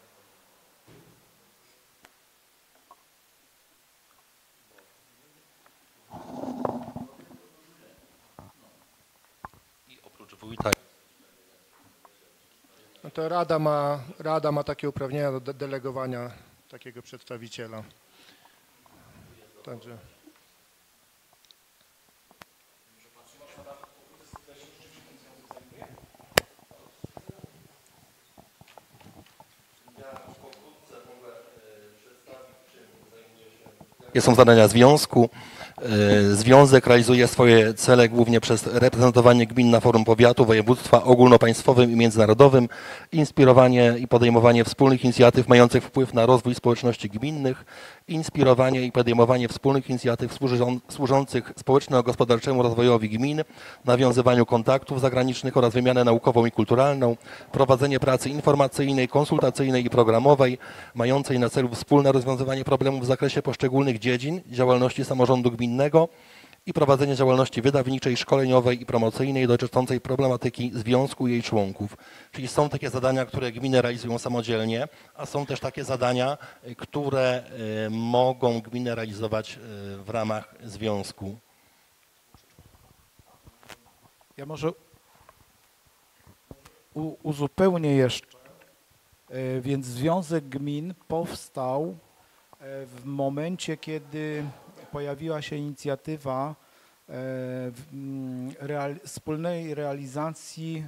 I oprócz wójta To Rada ma takie uprawnienia do delegowania takiego przedstawiciela. Także. Jakie są zadania związku? Związek realizuje swoje cele głównie przez reprezentowanie gmin na forum powiatu, województwa, ogólnopaństwowym i międzynarodowym, inspirowanie i podejmowanie wspólnych inicjatyw mających wpływ na rozwój społeczności gminnych, inspirowanie i podejmowanie wspólnych inicjatyw służących społeczno-gospodarczemu rozwojowi gmin, nawiązywaniu kontaktów zagranicznych oraz wymianę naukową i kulturalną, prowadzenie pracy informacyjnej, konsultacyjnej i programowej, mającej na celu wspólne rozwiązywanie problemów w zakresie poszczególnych dziedzin działalności samorządu gminnego i prowadzenie działalności wydawniczej, szkoleniowej i promocyjnej dotyczącej problematyki związku i jej członków. Czyli są takie zadania, które gminy realizują samodzielnie, a są też takie zadania, które mogą gminy realizować w ramach związku. Ja może uzupełnię jeszcze. Więc Związek Gmin powstał w momencie, kiedy pojawiła się inicjatywa wspólnej realizacji,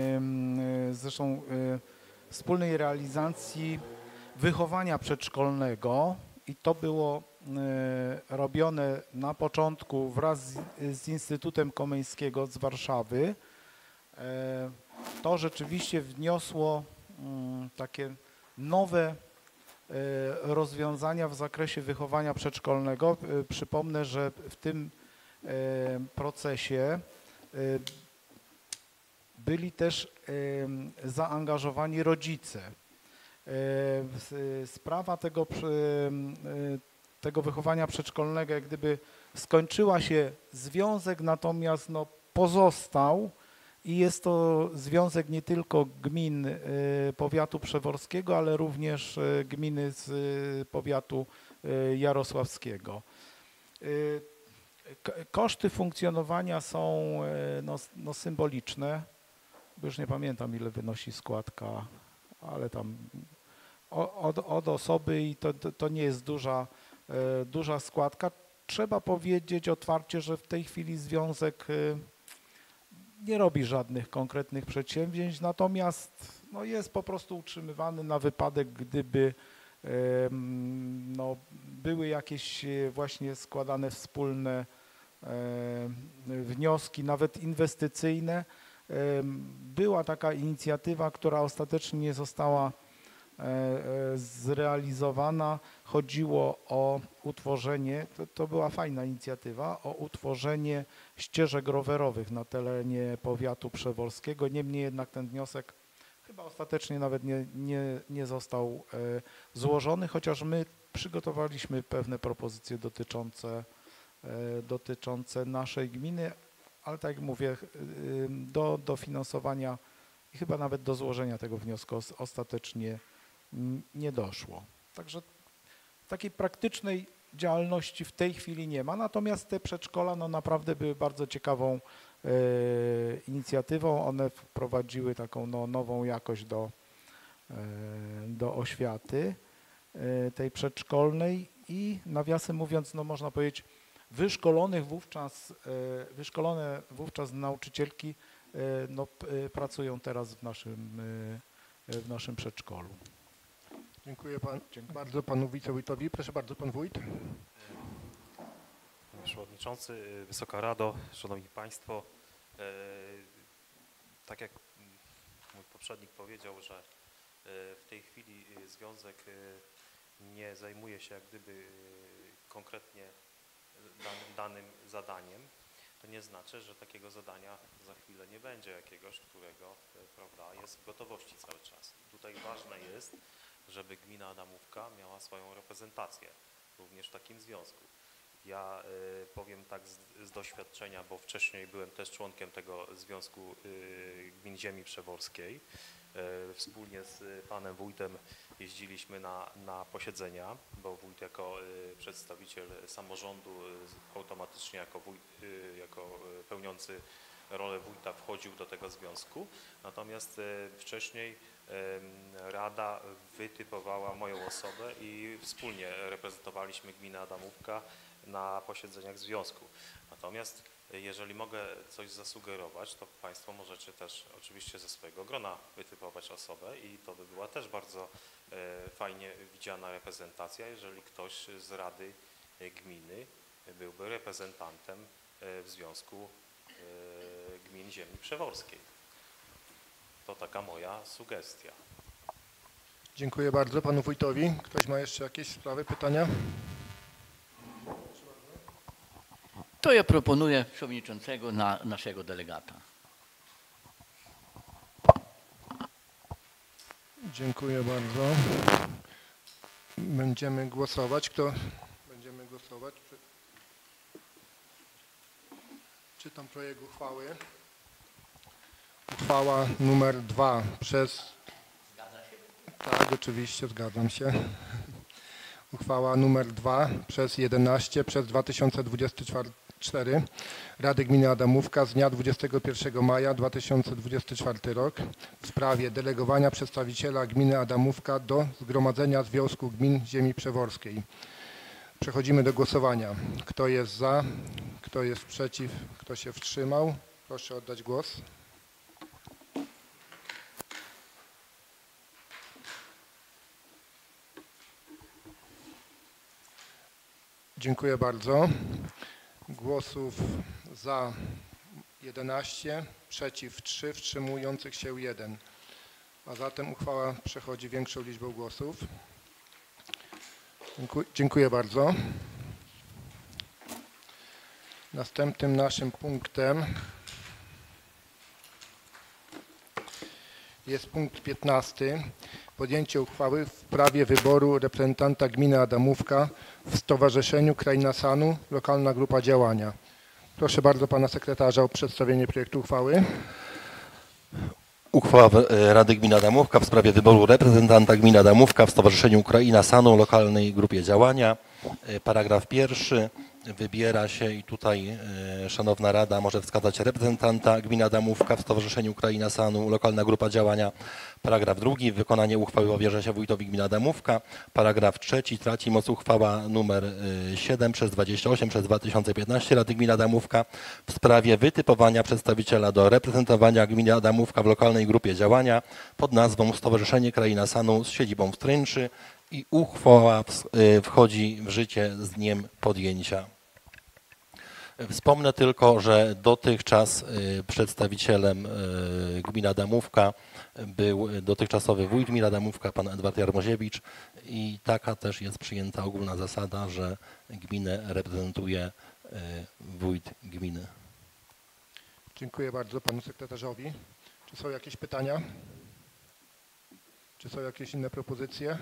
wspólnej realizacji wychowania przedszkolnego i to było robione na początku wraz z Instytutem Komeńskiego z Warszawy. To rzeczywiście wniosło takie nowe rozwiązania w zakresie wychowania przedszkolnego. Przypomnę, że w tym procesie byli też zaangażowani rodzice. Sprawa tego wychowania przedszkolnego jak gdyby skończyła się, związek natomiast pozostał i jest to związek nie tylko gmin powiatu przeworskiego, ale również gminy z powiatu jarosławskiego. Koszty funkcjonowania są symboliczne, bo już nie pamiętam, ile wynosi składka, ale tam od osoby i to nie jest duża składka. Trzeba powiedzieć otwarcie, że w tej chwili związek nie robi żadnych konkretnych przedsięwzięć, natomiast jest po prostu utrzymywany na wypadek, gdyby były jakieś właśnie składane wspólne wnioski, nawet inwestycyjne. Była taka inicjatywa, która ostatecznie nie została zrealizowana. Chodziło o utworzenie, to była fajna inicjatywa, o utworzenie ścieżek rowerowych na terenie powiatu przeworskiego. Niemniej jednak ten wniosek chyba ostatecznie nawet nie został złożony, chociaż my przygotowaliśmy pewne propozycje dotyczące naszej gminy, ale tak jak mówię, do dofinansowania i chyba nawet do złożenia tego wniosku ostatecznie nie doszło. Także takiej praktycznej działalności w tej chwili nie ma, natomiast te przedszkola naprawdę były bardzo ciekawą inicjatywą. One wprowadziły taką nową jakość do oświaty tej przedszkolnej i nawiasem mówiąc, można powiedzieć, wyszkolone wówczas nauczycielki pracują teraz w naszym przedszkolu. Dziękuję bardzo panu wicewójtowi. Proszę bardzo, pan wójt. Panie Przewodniczący, Wysoka Rado, Szanowni Państwo, tak jak mój poprzednik powiedział, że w tej chwili związek nie zajmuje się jak gdyby konkretnie danym zadaniem, to nie znaczy, że takiego zadania za chwilę nie będzie jakiegoś, którego jest w gotowości cały czas. Tutaj ważne jest, żeby gmina Adamówka miała swoją reprezentację również w takim związku. Ja powiem tak z doświadczenia, bo wcześniej byłem też członkiem tego Związku Gmin Ziemi Przeworskiej. Wspólnie z panem wójtem jeździliśmy na posiedzenia, bo wójt jako przedstawiciel samorządu automatycznie jako pełniący rolę wójta wchodził do tego związku. Natomiast wcześniej Rada wytypowała moją osobę i wspólnie reprezentowaliśmy gminę Adamówka na posiedzeniach związku. Natomiast jeżeli mogę coś zasugerować, to Państwo możecie też oczywiście ze swojego grona wytypować osobę i to by była też bardzo fajnie widziana reprezentacja, jeżeli ktoś z Rady Gminy byłby reprezentantem w Związku Gmin Ziemi Przeworskiej. To taka moja sugestia. Dziękuję bardzo panu wójtowi. Ktoś ma jeszcze jakieś sprawy, pytania? To ja proponuję przewodniczącego na naszego delegata. Dziękuję bardzo. Będziemy głosować. Kto? Będziemy głosować. Czytam projekt uchwały. Uchwała numer 2 przez... Tak, oczywiście, zgadzam się. Uchwała numer 2 przez 11 przez 2024 Rady Gminy Adamówka z dnia 21 maja 2024 rok w sprawie delegowania przedstawiciela gminy Adamówka do Zgromadzenia Związku Gmin Ziemi Przeworskiej. Przechodzimy do głosowania. Kto jest za? Kto jest przeciw? Kto się wstrzymał? Proszę oddać głos. Dziękuję bardzo. Głosów za 11, przeciw 3, wstrzymujących się 1. A zatem uchwała przechodzi większą liczbą głosów. Dziękuję bardzo. Następnym naszym punktem jest punkt 15. Podjęcie uchwały w sprawie wyboru reprezentanta gminy Adamówka w Stowarzyszeniu Kraina Sanu, lokalna grupa działania. Proszę bardzo pana sekretarza o przedstawienie projektu uchwały. Uchwała Rady Gminy Adamówka w sprawie wyboru reprezentanta gminy Adamówka w Stowarzyszeniu Kraina Sanu, lokalnej grupie działania. Paragraf 1. Wybiera się i tutaj Szanowna Rada może wskazać reprezentanta gminy Adamówka w Stowarzyszeniu Kraina Sanu, lokalna grupa działania. Paragraf 2. Wykonanie uchwały powierza się wójtowi gminy Adamówka. Paragraf 3. Traci moc uchwała nr 7 przez 28 przez 2015 Rady Gminy Adamówka w sprawie wytypowania przedstawiciela do reprezentowania gminy Adamówka w lokalnej grupie działania pod nazwą Stowarzyszenie Kraina Sanu z siedzibą w Strynczy i uchwała wchodzi w życie z dniem podjęcia. Wspomnę tylko, że dotychczas przedstawicielem gminy Adamówka był dotychczasowy wójt gminy Adamówka, pan Edward Jarmoziewicz i taka też jest przyjęta ogólna zasada, że gminę reprezentuje wójt gminy. Dziękuję bardzo panu sekretarzowi. Czy są jakieś pytania? Czy są jakieś inne propozycje?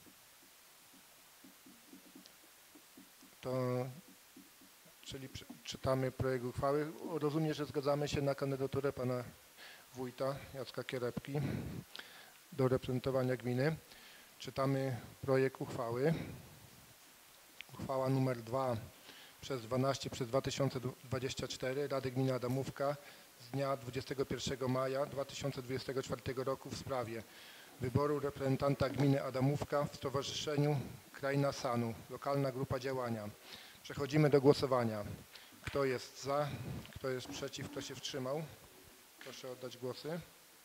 Czyli czytamy projekt uchwały. Rozumiem, że zgadzamy się na kandydaturę pana wójta Jacka Kierepki do reprezentowania gminy. Czytamy projekt uchwały. Uchwała numer 2 przez 12 przez 2024 Rady Gminy Adamówka z dnia 21 maja 2024 roku w sprawie wyboru reprezentanta gminy Adamówka w Stowarzyszeniu Kraina Sanu, lokalna grupa działania. Przechodzimy do głosowania. Kto jest za, kto jest przeciw, kto się wstrzymał? Proszę oddać głosy.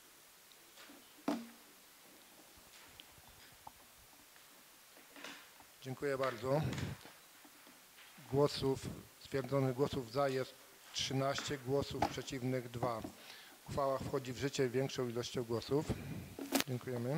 Dziękuję bardzo. Stwierdzonych głosów za jest 13, głosów przeciwnych 2. Uchwała wchodzi w życie większą ilością głosów. Dziękujemy.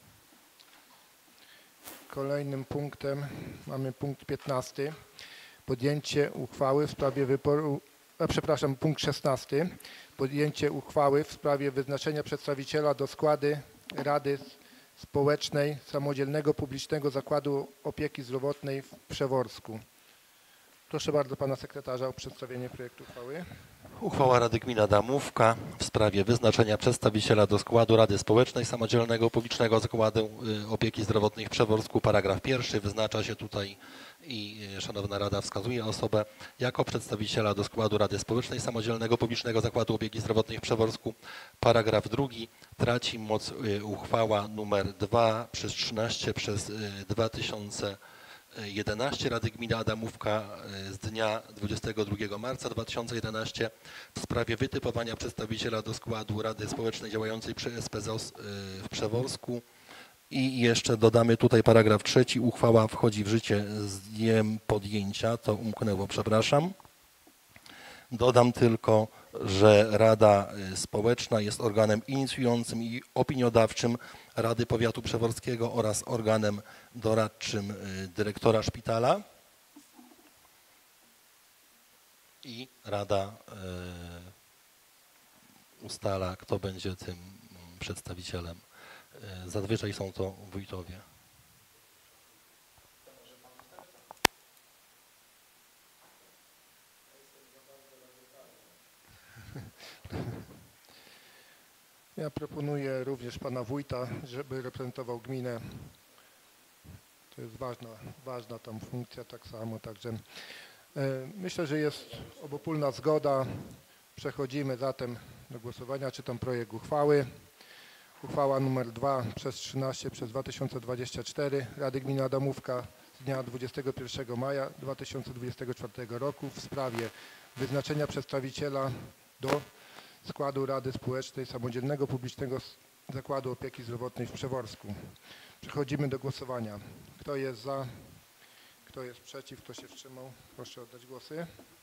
Kolejnym punktem mamy punkt 15. Podjęcie uchwały w sprawie wyboru, punkt 16. Podjęcie uchwały w sprawie wyznaczenia przedstawiciela do składu Rady Społecznej Samodzielnego Publicznego Zakładu Opieki Zdrowotnej w Przeworsku. Proszę bardzo pana sekretarza o przedstawienie projektu uchwały. Uchwała Rady Gminy Adamówka w sprawie wyznaczenia przedstawiciela do składu Rady Społecznej Samodzielnego Publicznego Zakładu Opieki Zdrowotnej w Przeworsku. Paragraf 1. Wyznacza się tutaj i Szanowna Rada wskazuje osobę jako przedstawiciela do składu Rady Społecznej Samodzielnego Publicznego Zakładu Opieki Zdrowotnej w Przeworsku. Paragraf 2. Traci moc uchwała nr 2/13/2011 Rady Gminy Adamówka z dnia 22 marca 2011 w sprawie wytypowania przedstawiciela do składu Rady Społecznej działającej przy SPZOZ w Przeworsku. I jeszcze dodamy tutaj paragraf 3. Uchwała wchodzi w życie z dniem podjęcia. To umknęło, przepraszam. Dodam tylko, że Rada Społeczna jest organem inicjującym i opiniodawczym Rady Powiatu Przeworskiego oraz organem doradczym dyrektora szpitala. I Rada ustala, kto będzie tym przedstawicielem. Zazwyczaj są to wójtowie. Ja proponuję również pana wójta, żeby reprezentował gminę. To jest ważna tam funkcja tak samo. Także myślę, że jest obopólna zgoda. Przechodzimy zatem do głosowania. Czytam projekt uchwały. Uchwała nr 2/13/2024 Rady Gminy Adamówka z dnia 21 maja 2024 roku w sprawie wyznaczenia przedstawiciela do składu Rady Społecznej Samodzielnego Publicznego Zakładu Opieki Zdrowotnej w Przeworsku. Przechodzimy do głosowania. Kto jest za? Kto jest przeciw? Kto się wstrzymał? Proszę oddać głosy.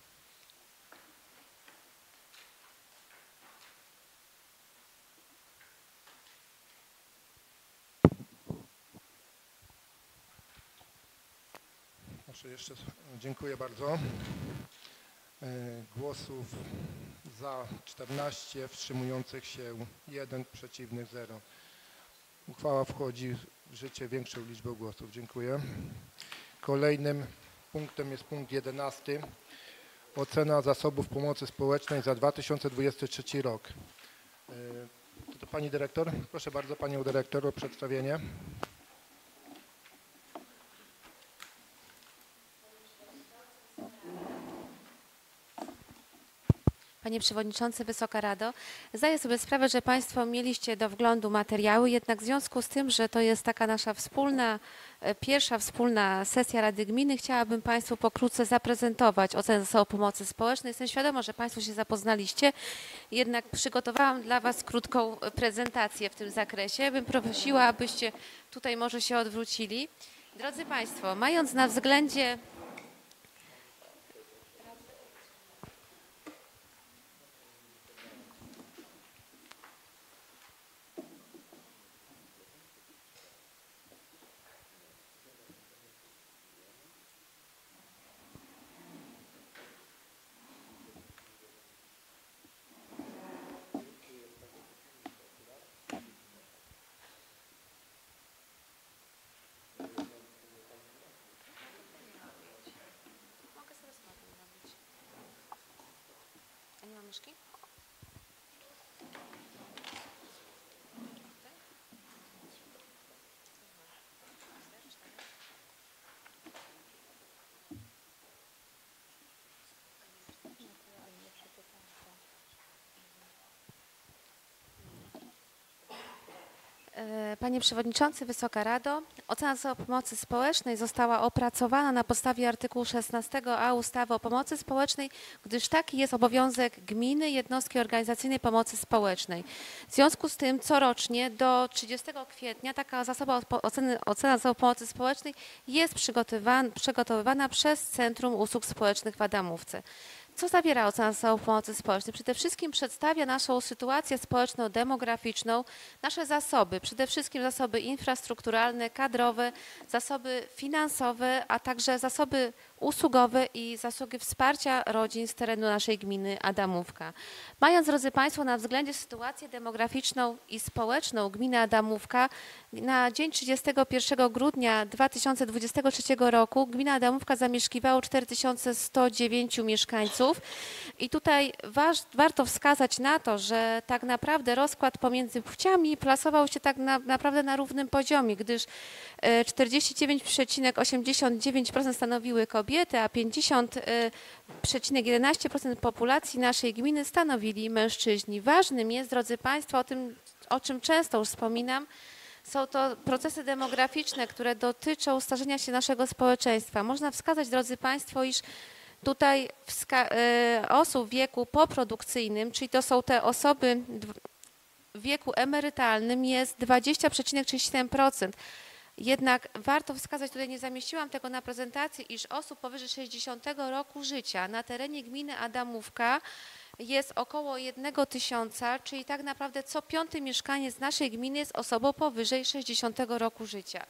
Proszę jeszcze, dziękuję bardzo. Głosów za 14, wstrzymujących się 1, przeciwnych 0. Uchwała wchodzi w życie większą liczbą głosów. Dziękuję. Kolejnym punktem jest punkt 11. Ocena zasobów pomocy społecznej za 2023 rok. To pani dyrektor? Proszę bardzo panią dyrektor o przedstawienie. Panie Przewodniczący, Wysoka Rado, zdaję sobie sprawę, że Państwo mieliście do wglądu materiały, jednak w związku z tym, że to jest taka nasza pierwsza wspólna sesja Rady Gminy, chciałabym Państwu pokrótce zaprezentować ocenę zasobów pomocy społecznej. Jestem świadoma, że Państwo się zapoznaliście, jednak przygotowałam dla Was krótką prezentację w tym zakresie. Bym prosiła, abyście tutaj może się odwrócili. Drodzy Państwo, mając na względzie myszki? Panie Przewodniczący, Wysoka Rado, ocena zasobów pomocy społecznej została opracowana na podstawie artykułu 16a ustawy o pomocy społecznej, gdyż taki jest obowiązek gminy, jednostki organizacyjnej pomocy społecznej. W związku z tym corocznie do 30 kwietnia taka ocena zasobów pomocy społecznej jest przygotowywana przez Centrum Usług Społecznych w Adamówce. Co zawiera ocena zasobów pomocy społecznej? Przede wszystkim przedstawia naszą sytuację społeczno-demograficzną, nasze zasoby, przede wszystkim zasoby infrastrukturalne, kadrowe, zasoby finansowe, a także zasoby usługowe i zasoby wsparcia rodzin z terenu naszej gminy Adamówka. Mając, drodzy Państwo, na względzie sytuację demograficzną i społeczną gminy Adamówka, na dzień 31 grudnia 2023 roku gmina Adamówka zamieszkiwało 4109 mieszkańców, osób. I tutaj warto wskazać na to, że tak naprawdę rozkład pomiędzy płciami plasował się tak naprawdę na równym poziomie, gdyż 49,89% stanowiły kobiety, a 50,11% populacji naszej gminy stanowili mężczyźni. Ważnym jest, drodzy Państwo, o czym często już wspominam, są to procesy demograficzne, które dotyczą starzenia się naszego społeczeństwa. Można wskazać, drodzy Państwo, iż tutaj osób w wieku poprodukcyjnym, czyli to są te osoby w wieku emerytalnym, jest 20,37%. Jednak warto wskazać, tutaj nie zamieściłam tego na prezentacji, iż osób powyżej 60 roku życia na terenie gminy Adamówka jest około 1 tysiąca, czyli tak naprawdę co 5. mieszkaniec z naszej gminy jest osobą powyżej 60 roku życia.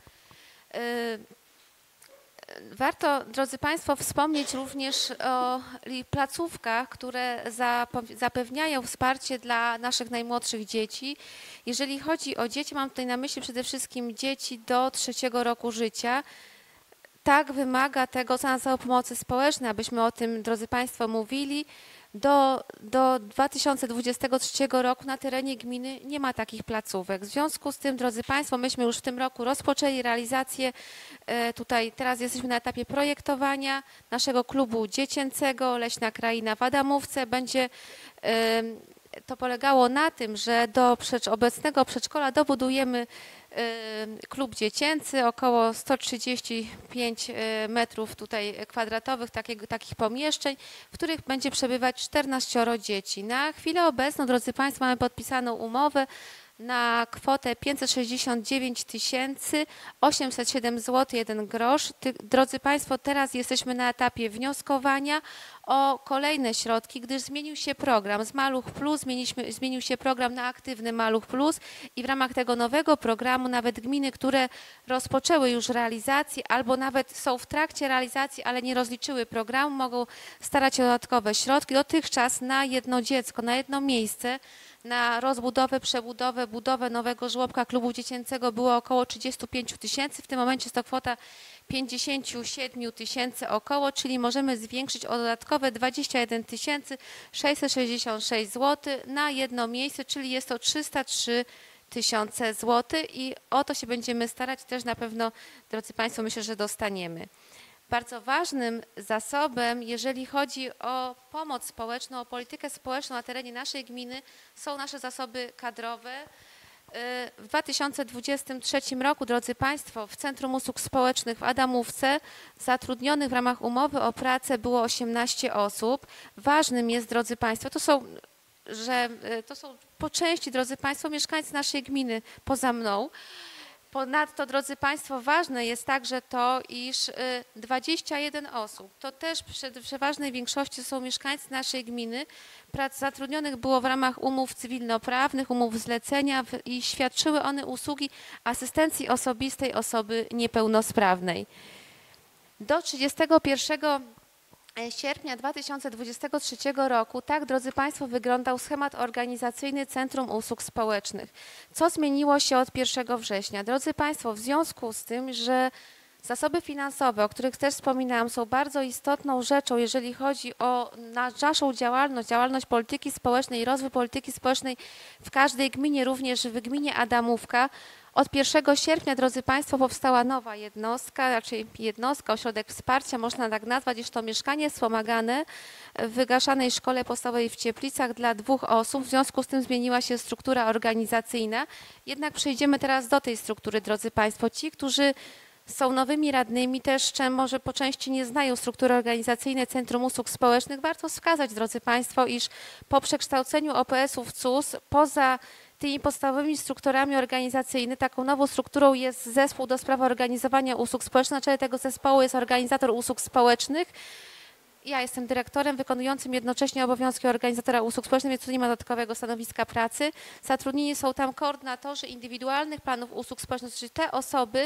Warto, drodzy Państwo, wspomnieć również o placówkach, które zapewniają wsparcie dla naszych najmłodszych dzieci. Jeżeli chodzi o dzieci, mam tutaj na myśli przede wszystkim dzieci do 3. roku życia. Tak wymaga tego seansu pomocy społecznej, abyśmy o tym, drodzy Państwo, mówili. Do 2023 roku na terenie gminy nie ma takich placówek. W związku z tym, drodzy Państwo, myśmy już w tym roku rozpoczęli realizację, teraz jesteśmy na etapie projektowania naszego klubu dziecięcego Leśna Kraina w Adamówce. Będzie to polegało na tym, że do obecnego przedszkola dobudujemy klub dziecięcy, około 135 metrów tutaj kwadratowych takich pomieszczeń, w których będzie przebywać 14 dzieci. Na chwilę obecną, drodzy Państwo, mamy podpisaną umowę na kwotę 569 807 zł 1 grosz. Drodzy Państwo, teraz jesteśmy na etapie wnioskowania o kolejne środki, gdyż zmienił się program z Maluch Plus, zmienił się program na aktywny Maluch Plus i w ramach tego nowego programu nawet gminy, które rozpoczęły już realizację albo nawet są w trakcie realizacji, ale nie rozliczyły programu, mogą starać się o dodatkowe środki. Dotychczas na jedno dziecko, na jedno miejsce, na rozbudowę, przebudowę, budowę nowego żłobka klubu dziecięcego było około 35 tysięcy. W tym momencie jest to kwota 57 tysięcy około, czyli możemy zwiększyć o dodatkowe 21 666 zł na jedno miejsce, czyli jest to 303 tysiące złotych i o to się będziemy starać. Też na pewno, drodzy Państwo, myślę, że dostaniemy. Bardzo ważnym zasobem, jeżeli chodzi o pomoc społeczną, o politykę społeczną na terenie naszej gminy, są nasze zasoby kadrowe. W 2023 roku, drodzy Państwo, w Centrum Usług Społecznych w Adamówce zatrudnionych w ramach umowy o pracę było 18 osób. Ważnym jest, drodzy Państwo, to są po części, drodzy Państwo, mieszkańcy naszej gminy poza mną. Ponadto, drodzy Państwo, ważne jest także to, iż 21 osób, to też w przeważnej większości są mieszkańcy naszej gminy, zatrudnionych było w ramach umów cywilnoprawnych, umów zlecenia i świadczyły one usługi asystencji osobistej osoby niepełnosprawnej. Do 31 sierpnia 2023 roku, tak, drodzy Państwo, wyglądał schemat organizacyjny Centrum Usług Społecznych. Co zmieniło się od 1 września? Drodzy Państwo, w związku z tym, że zasoby finansowe, o których też wspominałam, są bardzo istotną rzeczą, jeżeli chodzi o naszą działalność polityki społecznej i rozwój polityki społecznej w każdej gminie, również w gminie Adamówka. Od 1 sierpnia, drodzy Państwo, powstała nowa jednostka, raczej jednostka, ośrodek wsparcia, można tak nazwać, jest to mieszkanie wspomagane w wygaszanej szkole podstawowej w Cieplicach dla 2 osób. W związku z tym zmieniła się struktura organizacyjna. Jednak przejdziemy teraz do tej struktury, drodzy Państwo. Ci, którzy są nowymi radnymi, też może po części nie znają struktury organizacyjnej Centrum Usług Społecznych, warto wskazać, drodzy Państwo, iż po przekształceniu OPS-u w CUS, poza tymi podstawowymi strukturami organizacyjnymi, taką nową strukturą jest zespół do spraw organizowania usług społecznych. Na czele tego zespołu jest organizator usług społecznych. Ja jestem dyrektorem wykonującym jednocześnie obowiązki organizatora usług społecznych, więc tu nie ma dodatkowego stanowiska pracy. Zatrudnieni są tam koordynatorzy indywidualnych planów usług społecznych, czyli te osoby,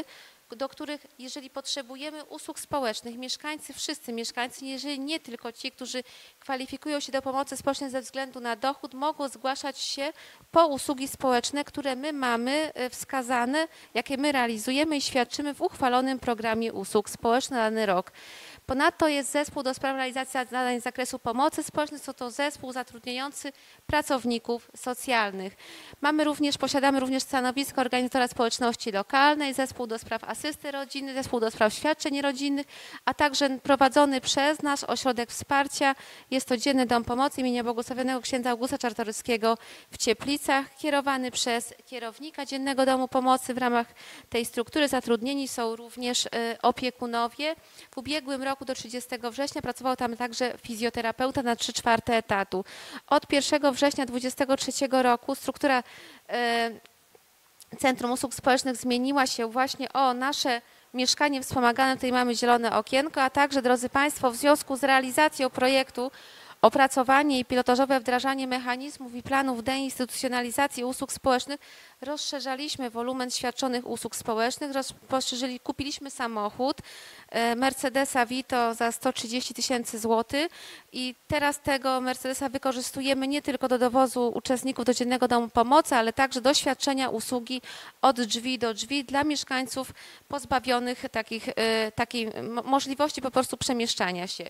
do których, jeżeli potrzebujemy usług społecznych, mieszkańcy, wszyscy mieszkańcy, jeżeli nie tylko ci, którzy kwalifikują się do pomocy społecznej ze względu na dochód, mogą zgłaszać się po usługi społeczne, które my mamy wskazane, jakie my realizujemy i świadczymy w uchwalonym programie usług społecznych na dany rok. Ponadto jest zespół do spraw realizacji zadań z zakresu pomocy społecznej, to zespół zatrudniający pracowników socjalnych. Posiadamy również stanowisko organizatora społeczności lokalnej, zespół do spraw asysty rodzinnej, zespół do spraw świadczeń rodzinnych, a także prowadzony przez nas ośrodek wsparcia. Jest to Dzienny Dom Pomocy imienia Błogosławionego księdza Augusta Czartoryskiego w Cieplicach, kierowany przez kierownika Dziennego Domu Pomocy. W ramach tej struktury zatrudnieni są również opiekunowie. W ubiegłym roku do 30 września pracował tam także fizjoterapeuta na 3/4 etatu. Od 1 września 2023 roku struktura Centrum Usług Społecznych zmieniła się właśnie o nasze mieszkanie wspomagane. Tutaj mamy zielone okienko, a także, drodzy Państwo, w związku z realizacją projektu opracowanie i pilotażowe wdrażanie mechanizmów i planów deinstytucjonalizacji usług społecznych rozszerzaliśmy wolumen świadczonych usług społecznych, kupiliśmy samochód Mercedesa Vito za 130 000 złotych i teraz tego Mercedesa wykorzystujemy nie tylko do dowozu uczestników do Dziennego Domu Pomocy, ale także do świadczenia usługi od drzwi do drzwi dla mieszkańców pozbawionych takiej możliwości po prostu przemieszczania się.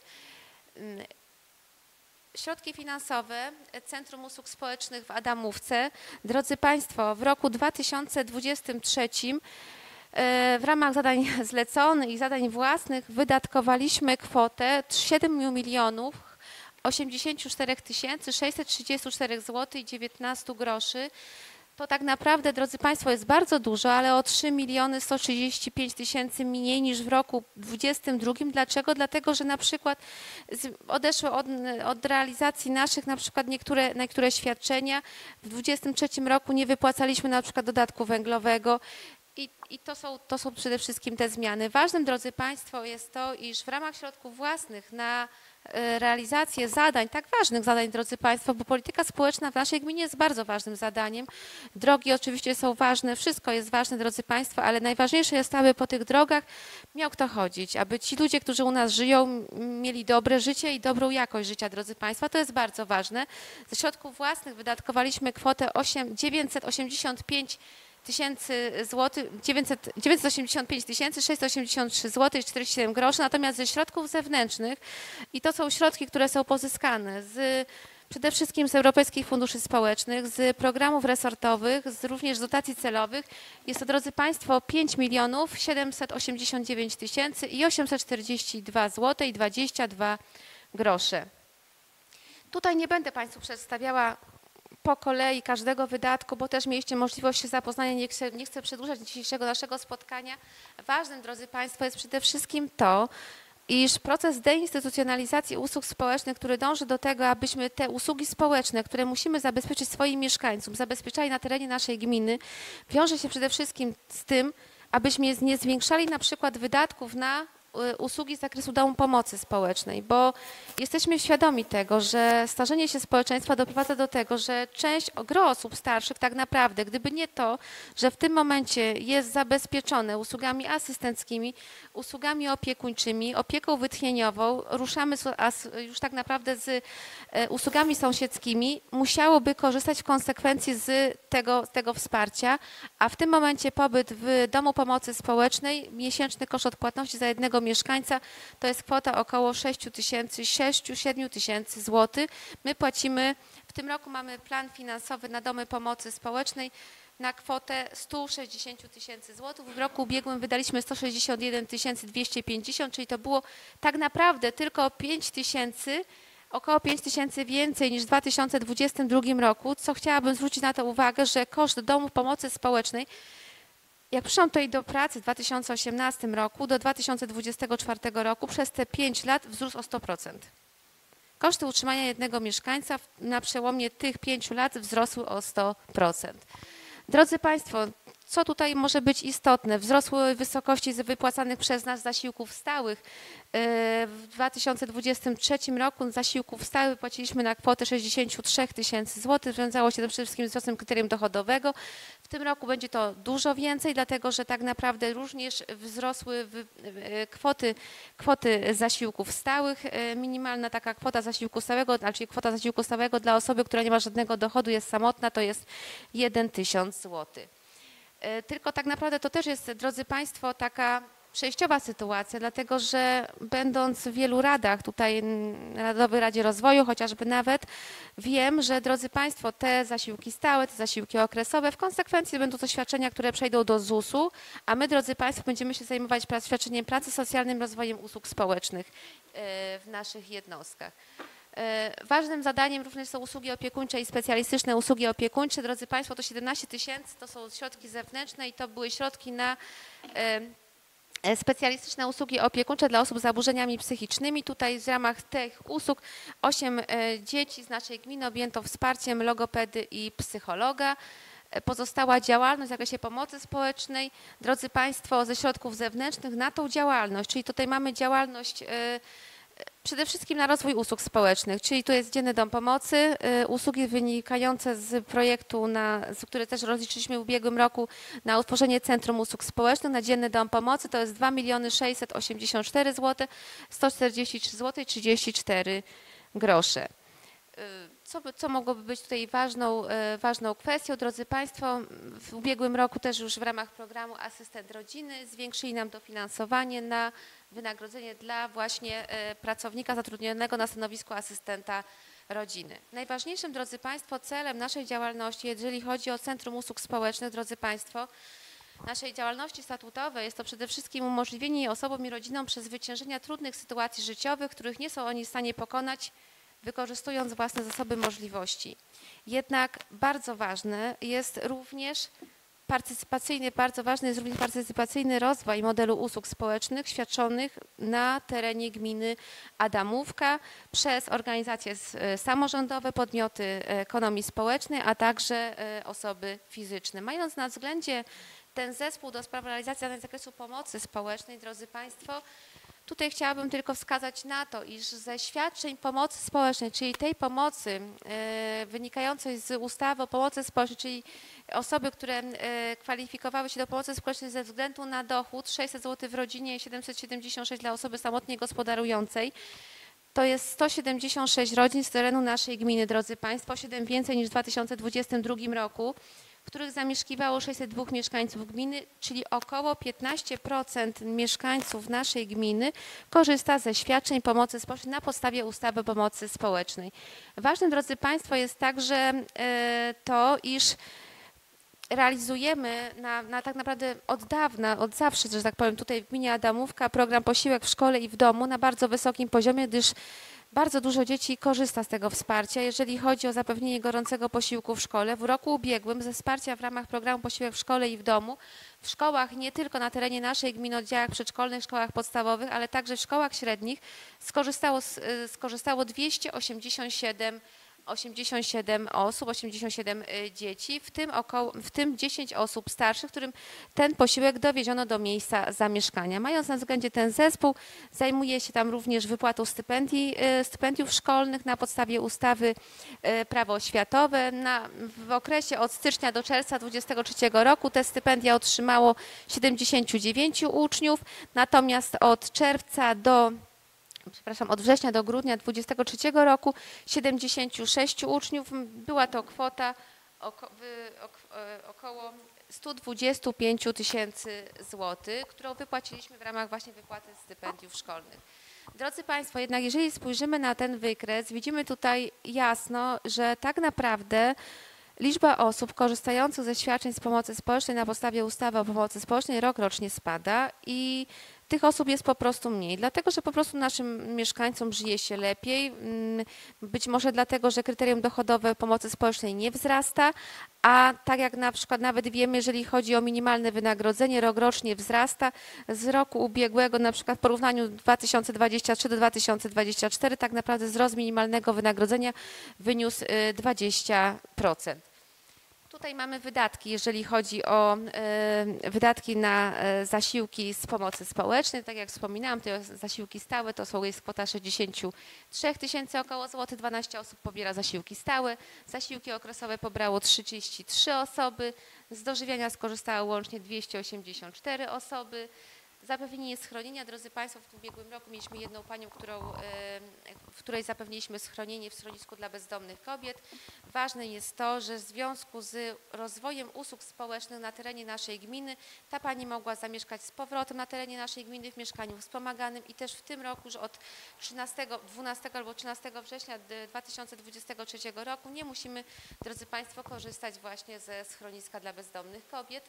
Środki finansowe Centrum Usług Społecznych w Adamówce. Drodzy Państwo, w roku 2023 w ramach zadań zleconych i zadań własnych wydatkowaliśmy kwotę 7 084 634 zł i 19 groszy. To tak naprawdę, drodzy Państwo, jest bardzo dużo, ale o 3 135 000 mniej niż w roku 2022. Dlaczego? Dlatego, że na przykład odeszły od realizacji naszych na przykład niektóre świadczenia. W 2023 roku nie wypłacaliśmy na przykład dodatku węglowego. I to są przede wszystkim te zmiany. Ważnym, drodzy Państwo, jest to, iż w ramach środków własnych na realizację zadań, tak ważnych zadań, drodzy Państwo, bo polityka społeczna w naszej gminie jest bardzo ważnym zadaniem. Drogi oczywiście są ważne, wszystko jest ważne, drodzy Państwo, ale najważniejsze jest, aby po tych drogach miał kto chodzić, aby ci ludzie, którzy u nas żyją, mieli dobre życie i dobrą jakość życia, drodzy Państwo. To jest bardzo ważne. Ze środków własnych wydatkowaliśmy kwotę 985 000 zł, 985 683 zł i 47 groszy, natomiast ze środków zewnętrznych, i to są środki, które są pozyskane przede wszystkim z Europejskich Funduszy Społecznych, z programów resortowych, również z dotacji celowych, jest to, drodzy Państwo, 5 789 000 i 842 zł i 22 grosze. Tutaj nie będę Państwu przedstawiała po kolei każdego wydatku, bo też mieliście możliwość się zapoznania, nie chcę przedłużać dzisiejszego naszego spotkania. Ważnym, drodzy Państwo, jest przede wszystkim to, iż proces deinstytucjonalizacji usług społecznych, który dąży do tego, abyśmy te usługi społeczne, które musimy zabezpieczyć swoim mieszkańcom, zabezpieczali na terenie naszej gminy, wiąże się przede wszystkim z tym, abyśmy nie zwiększali na przykład wydatków na usługi z zakresu domu pomocy społecznej, bo jesteśmy świadomi tego, że starzenie się społeczeństwa doprowadza do tego, że gro osób starszych tak naprawdę, gdyby nie to, że w tym momencie jest zabezpieczone usługami asystenckimi, usługami opiekuńczymi, opieką wytchnieniową, ruszamy już tak naprawdę z usługami sąsiedzkimi, musiałoby korzystać w konsekwencji z tego wsparcia, a w tym momencie pobyt w domu pomocy społecznej, miesięczny koszt odpłatności za jednego mieszkańca to jest kwota około 6-7 tysięcy złotych. My płacimy, w tym roku mamy plan finansowy na domy pomocy społecznej na kwotę 160 000 złotych. W roku ubiegłym wydaliśmy 161 250, czyli to było tak naprawdę tylko około 5 000 więcej niż w 2022 roku, co chciałabym zwrócić na to uwagę, że koszt domów pomocy społecznej, jak przyszłam tutaj do pracy w 2018 roku, do 2024 roku, przez te 5 lat wzrósł o 100%. Koszty utrzymania jednego mieszkańca na przełomie tych 5 lat wzrosły o 100%. Drodzy Państwo, Co tutaj może być istotne? Wzrosły wysokości wypłacanych przez nas zasiłków stałych. W 2023 roku zasiłków stałych płaciliśmy na kwotę 63 tysięcy złotych. Wiązało się to przede wszystkim z wzrostem kryterium dochodowego. W tym roku będzie to dużo więcej, dlatego że tak naprawdę również wzrosły kwoty zasiłków stałych. Minimalna taka kwota zasiłku stałego, czyli kwota zasiłku stałego dla osoby, która nie ma żadnego dochodu, jest samotna, to jest 1000 złotych. Tylko tak naprawdę to też jest, drodzy Państwo, taka przejściowa sytuacja, dlatego że będąc w wielu radach, tutaj Narodowej Radzie Rozwoju chociażby nawet, wiem, że drodzy Państwo, te zasiłki stałe, te zasiłki okresowe w konsekwencji będą to świadczenia, które przejdą do ZUS-u, a my, drodzy Państwo, będziemy się zajmować świadczeniem pracy socjalnej, rozwojem usług społecznych w naszych jednostkach. Ważnym zadaniem również są usługi opiekuńcze i specjalistyczne usługi opiekuńcze. Drodzy Państwo, to 17 tysięcy to są środki zewnętrzne i to były środki na specjalistyczne usługi opiekuńcze dla osób z zaburzeniami psychicznymi. Tutaj w ramach tych usług 8 dzieci z naszej gminy objęto wsparciem logopedy i psychologa. Pozostała działalność w zakresie pomocy społecznej, drodzy Państwo, ze środków zewnętrznych na tą działalność, czyli tutaj mamy działalność przede wszystkim na rozwój usług społecznych, czyli tu jest Dzienny Dom Pomocy, usługi wynikające z projektu, który też rozliczyliśmy w ubiegłym roku na utworzenie Centrum Usług Społecznych na Dzienny Dom Pomocy, to jest 2 684 zł, 143 zł i 34 grosze. Co mogłoby być tutaj ważną kwestią, drodzy Państwo, w ubiegłym roku też już w ramach programu Asystent Rodziny zwiększyli nam dofinansowanie na wynagrodzenie dla właśnie pracownika zatrudnionego na stanowisku asystenta rodziny. Najważniejszym, drodzy Państwo, celem naszej działalności, jeżeli chodzi o Centrum Usług Społecznych, drodzy Państwo, naszej działalności statutowej jest to przede wszystkim umożliwienie osobom i rodzinom przezwyciężenia trudnych sytuacji życiowych, których nie są oni w stanie pokonać, wykorzystując własne zasoby możliwości. Jednak bardzo ważny jest również partycypacyjny rozwój modelu usług społecznych świadczonych na terenie gminy Adamówka przez organizacje samorządowe, podmioty ekonomii społecznej, a także osoby fizyczne. Mając na względzie ten zespół do spraw realizacji zadań z zakresu pomocy społecznej, drodzy Państwo, tutaj chciałabym tylko wskazać na to, iż ze świadczeń pomocy społecznej, czyli tej pomocy wynikającej z ustawy o pomocy społecznej, czyli osoby, które kwalifikowały się do pomocy społecznej ze względu na dochód, 600 zł w rodzinie i 776 dla osoby samotnie gospodarującej, to jest 176 rodzin z terenu naszej gminy, drodzy Państwo, 7 więcej niż w 2022 roku, w których zamieszkiwało 602 mieszkańców gminy, czyli około 15% mieszkańców naszej gminy korzysta ze świadczeń pomocy społecznej na podstawie ustawy o pomocy społecznej. Ważnym, drodzy Państwo, jest także to, iż realizujemy tak naprawdę od dawna, od zawsze, że tak powiem, tutaj w gminie Adamówka program Posiłek w szkole i w domu na bardzo wysokim poziomie, gdyż bardzo dużo dzieci korzysta z tego wsparcia. Jeżeli chodzi o zapewnienie gorącego posiłku w szkole, w roku ubiegłym ze wsparcia w ramach programu Posiłek w szkole i w domu, w szkołach nie tylko na terenie naszej gminy, oddziałach przedszkolnych, szkołach podstawowych, ale także w szkołach średnich skorzystało 287 osób, 87 dzieci, w tym 10 osób starszych, którym ten posiłek dowieziono do miejsca zamieszkania. Mając na względzie ten zespół, zajmuje się tam również wypłatą stypendiów szkolnych na podstawie ustawy Prawo oświatowe. W okresie od stycznia do czerwca 2023 roku te stypendia otrzymało 79 uczniów, natomiast od września do grudnia 2023 roku 76 uczniów. Była to kwota około 125 tysięcy złotych, którą wypłaciliśmy w ramach właśnie wypłaty stypendiów szkolnych. Drodzy Państwo, jednak jeżeli spojrzymy na ten wykres, widzimy tutaj jasno, że tak naprawdę liczba osób korzystających ze świadczeń z pomocy społecznej na podstawie ustawy o pomocy społecznej rokrocznie spada i tych osób jest po prostu mniej, dlatego że po prostu naszym mieszkańcom żyje się lepiej, być może dlatego, że kryterium dochodowe pomocy społecznej nie wzrasta, a tak jak na przykład nawet wiemy, jeżeli chodzi o minimalne wynagrodzenie, rokrocznie wzrasta. Z roku ubiegłego, na przykład w porównaniu 2023 do 2024, tak naprawdę wzrost minimalnego wynagrodzenia wyniósł 20%. Tutaj mamy wydatki, jeżeli chodzi o wydatki na zasiłki z pomocy społecznej. Tak jak wspominałam, te zasiłki stałe to jest kwota 63 tysięcy około złotych, 12 osób pobiera zasiłki stałe. Zasiłki okresowe pobrało 33 osoby, z dożywiania skorzystało łącznie 284 osoby. Zapewnienie schronienia, drodzy Państwo, w ubiegłym roku mieliśmy jedną panią, w której zapewniliśmy schronienie w schronisku dla bezdomnych kobiet. Ważne jest to, że w związku z rozwojem usług społecznych na terenie naszej gminy ta pani mogła zamieszkać z powrotem na terenie naszej gminy w mieszkaniu wspomaganym i też w tym roku już od 12 albo 13 września 2023 roku nie musimy, drodzy Państwo, korzystać właśnie ze schroniska dla bezdomnych kobiet.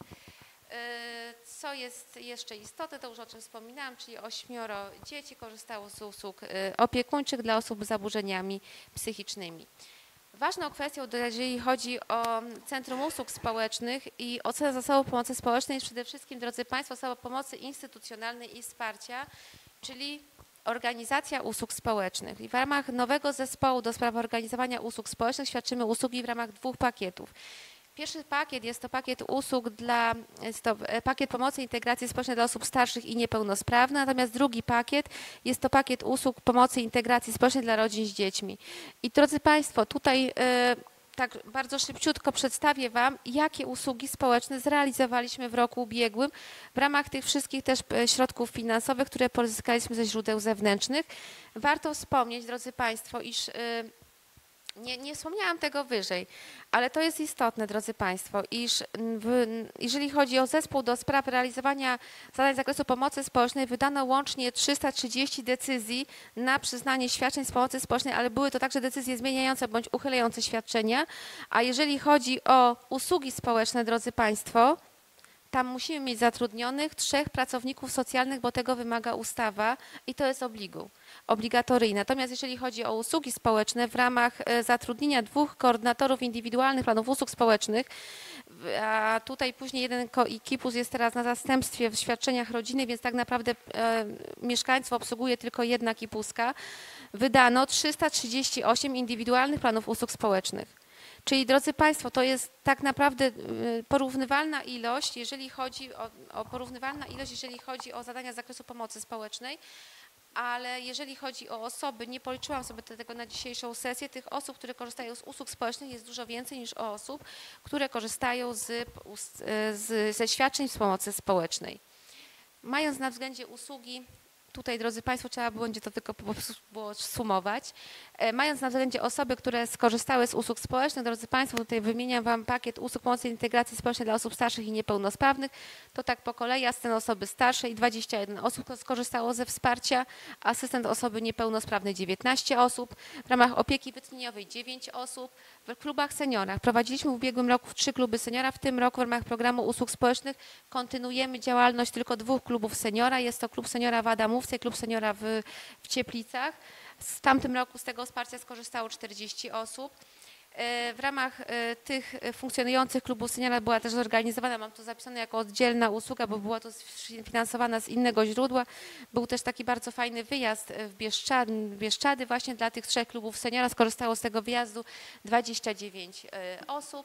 Co jest jeszcze istotne, to już o czym wspominałam, czyli 8 dzieci korzystało z usług opiekuńczych dla osób z zaburzeniami psychicznymi. Ważną kwestią, jeżeli chodzi o Centrum Usług Społecznych i ocenę zasobów pomocy społecznej jest przede wszystkim, drodzy Państwo, zasób pomocy instytucjonalnej i wsparcia, czyli organizacja usług społecznych. I w ramach nowego zespołu do spraw organizowania usług społecznych świadczymy usługi w ramach 2 pakietów. Pierwszy pakiet jest to pakiet usług pakiet pomocy i integracji społecznej dla osób starszych i niepełnosprawnych, natomiast drugi pakiet jest to pakiet usług pomocy i integracji społecznej dla rodzin z dziećmi. I drodzy Państwo, tutaj tak bardzo szybciutko przedstawię Wam, jakie usługi społeczne zrealizowaliśmy w roku ubiegłym w ramach tych wszystkich też środków finansowych, które pozyskaliśmy ze źródeł zewnętrznych. Warto wspomnieć, drodzy Państwo, iż nie wspomniałam tego wyżej, ale to jest istotne, drodzy Państwo, iż jeżeli chodzi o zespół do spraw realizowania zadań z zakresu pomocy społecznej, wydano łącznie 330 decyzji na przyznanie świadczeń z pomocy społecznej, ale były to także decyzje zmieniające bądź uchylające świadczenia, a jeżeli chodzi o usługi społeczne, drodzy Państwo, tam musimy mieć zatrudnionych 3 pracowników socjalnych, bo tego wymaga ustawa i to jest obligatoryjne. Natomiast jeżeli chodzi o usługi społeczne, w ramach zatrudnienia 2 koordynatorów indywidualnych planów usług społecznych, a tutaj później jeden KIPUS jest teraz na zastępstwie w świadczeniach rodzinnych, więc tak naprawdę mieszkańców obsługuje tylko jedna KIPUS-ka, wydano 338 indywidualnych planów usług społecznych. Czyli, drodzy Państwo, to jest tak naprawdę porównywalna ilość, jeżeli chodzi o zadania z zakresu pomocy społecznej, ale jeżeli chodzi o osoby, nie policzyłam sobie tego na dzisiejszą sesję, tych osób, które korzystają z usług społecznych jest dużo więcej niż osób, które korzystają ze świadczeń z pomocy społecznej. Mając na względzie usługi, tutaj, drodzy Państwo, trzeba będzie to tylko było sumować. Mając na względzie osoby, które skorzystały z usług społecznych, drodzy Państwo, tutaj wymieniam Wam pakiet usług pomocy i integracji społecznej dla osób starszych i niepełnosprawnych. To tak po kolei, asystent osoby starszej 21 osób skorzystało ze wsparcia, asystent osoby niepełnosprawnej 19 osób, w ramach opieki wytchnieniowej 9 osób. W klubach seniora prowadziliśmy w ubiegłym roku 3 kluby seniora, w tym roku w ramach programu usług społecznych kontynuujemy działalność tylko 2 klubów seniora. Jest to klub seniora w Adamówce i klub seniora w Cieplicach. W tamtym roku z tego wsparcia skorzystało 40 osób. W ramach tych funkcjonujących klubów seniora była też zorganizowana, mam to zapisane jako oddzielna usługa, bo była to finansowana z innego źródła. Był też taki bardzo fajny wyjazd w Bieszczady właśnie dla tych 3 klubów seniora. Skorzystało z tego wyjazdu 29 osób.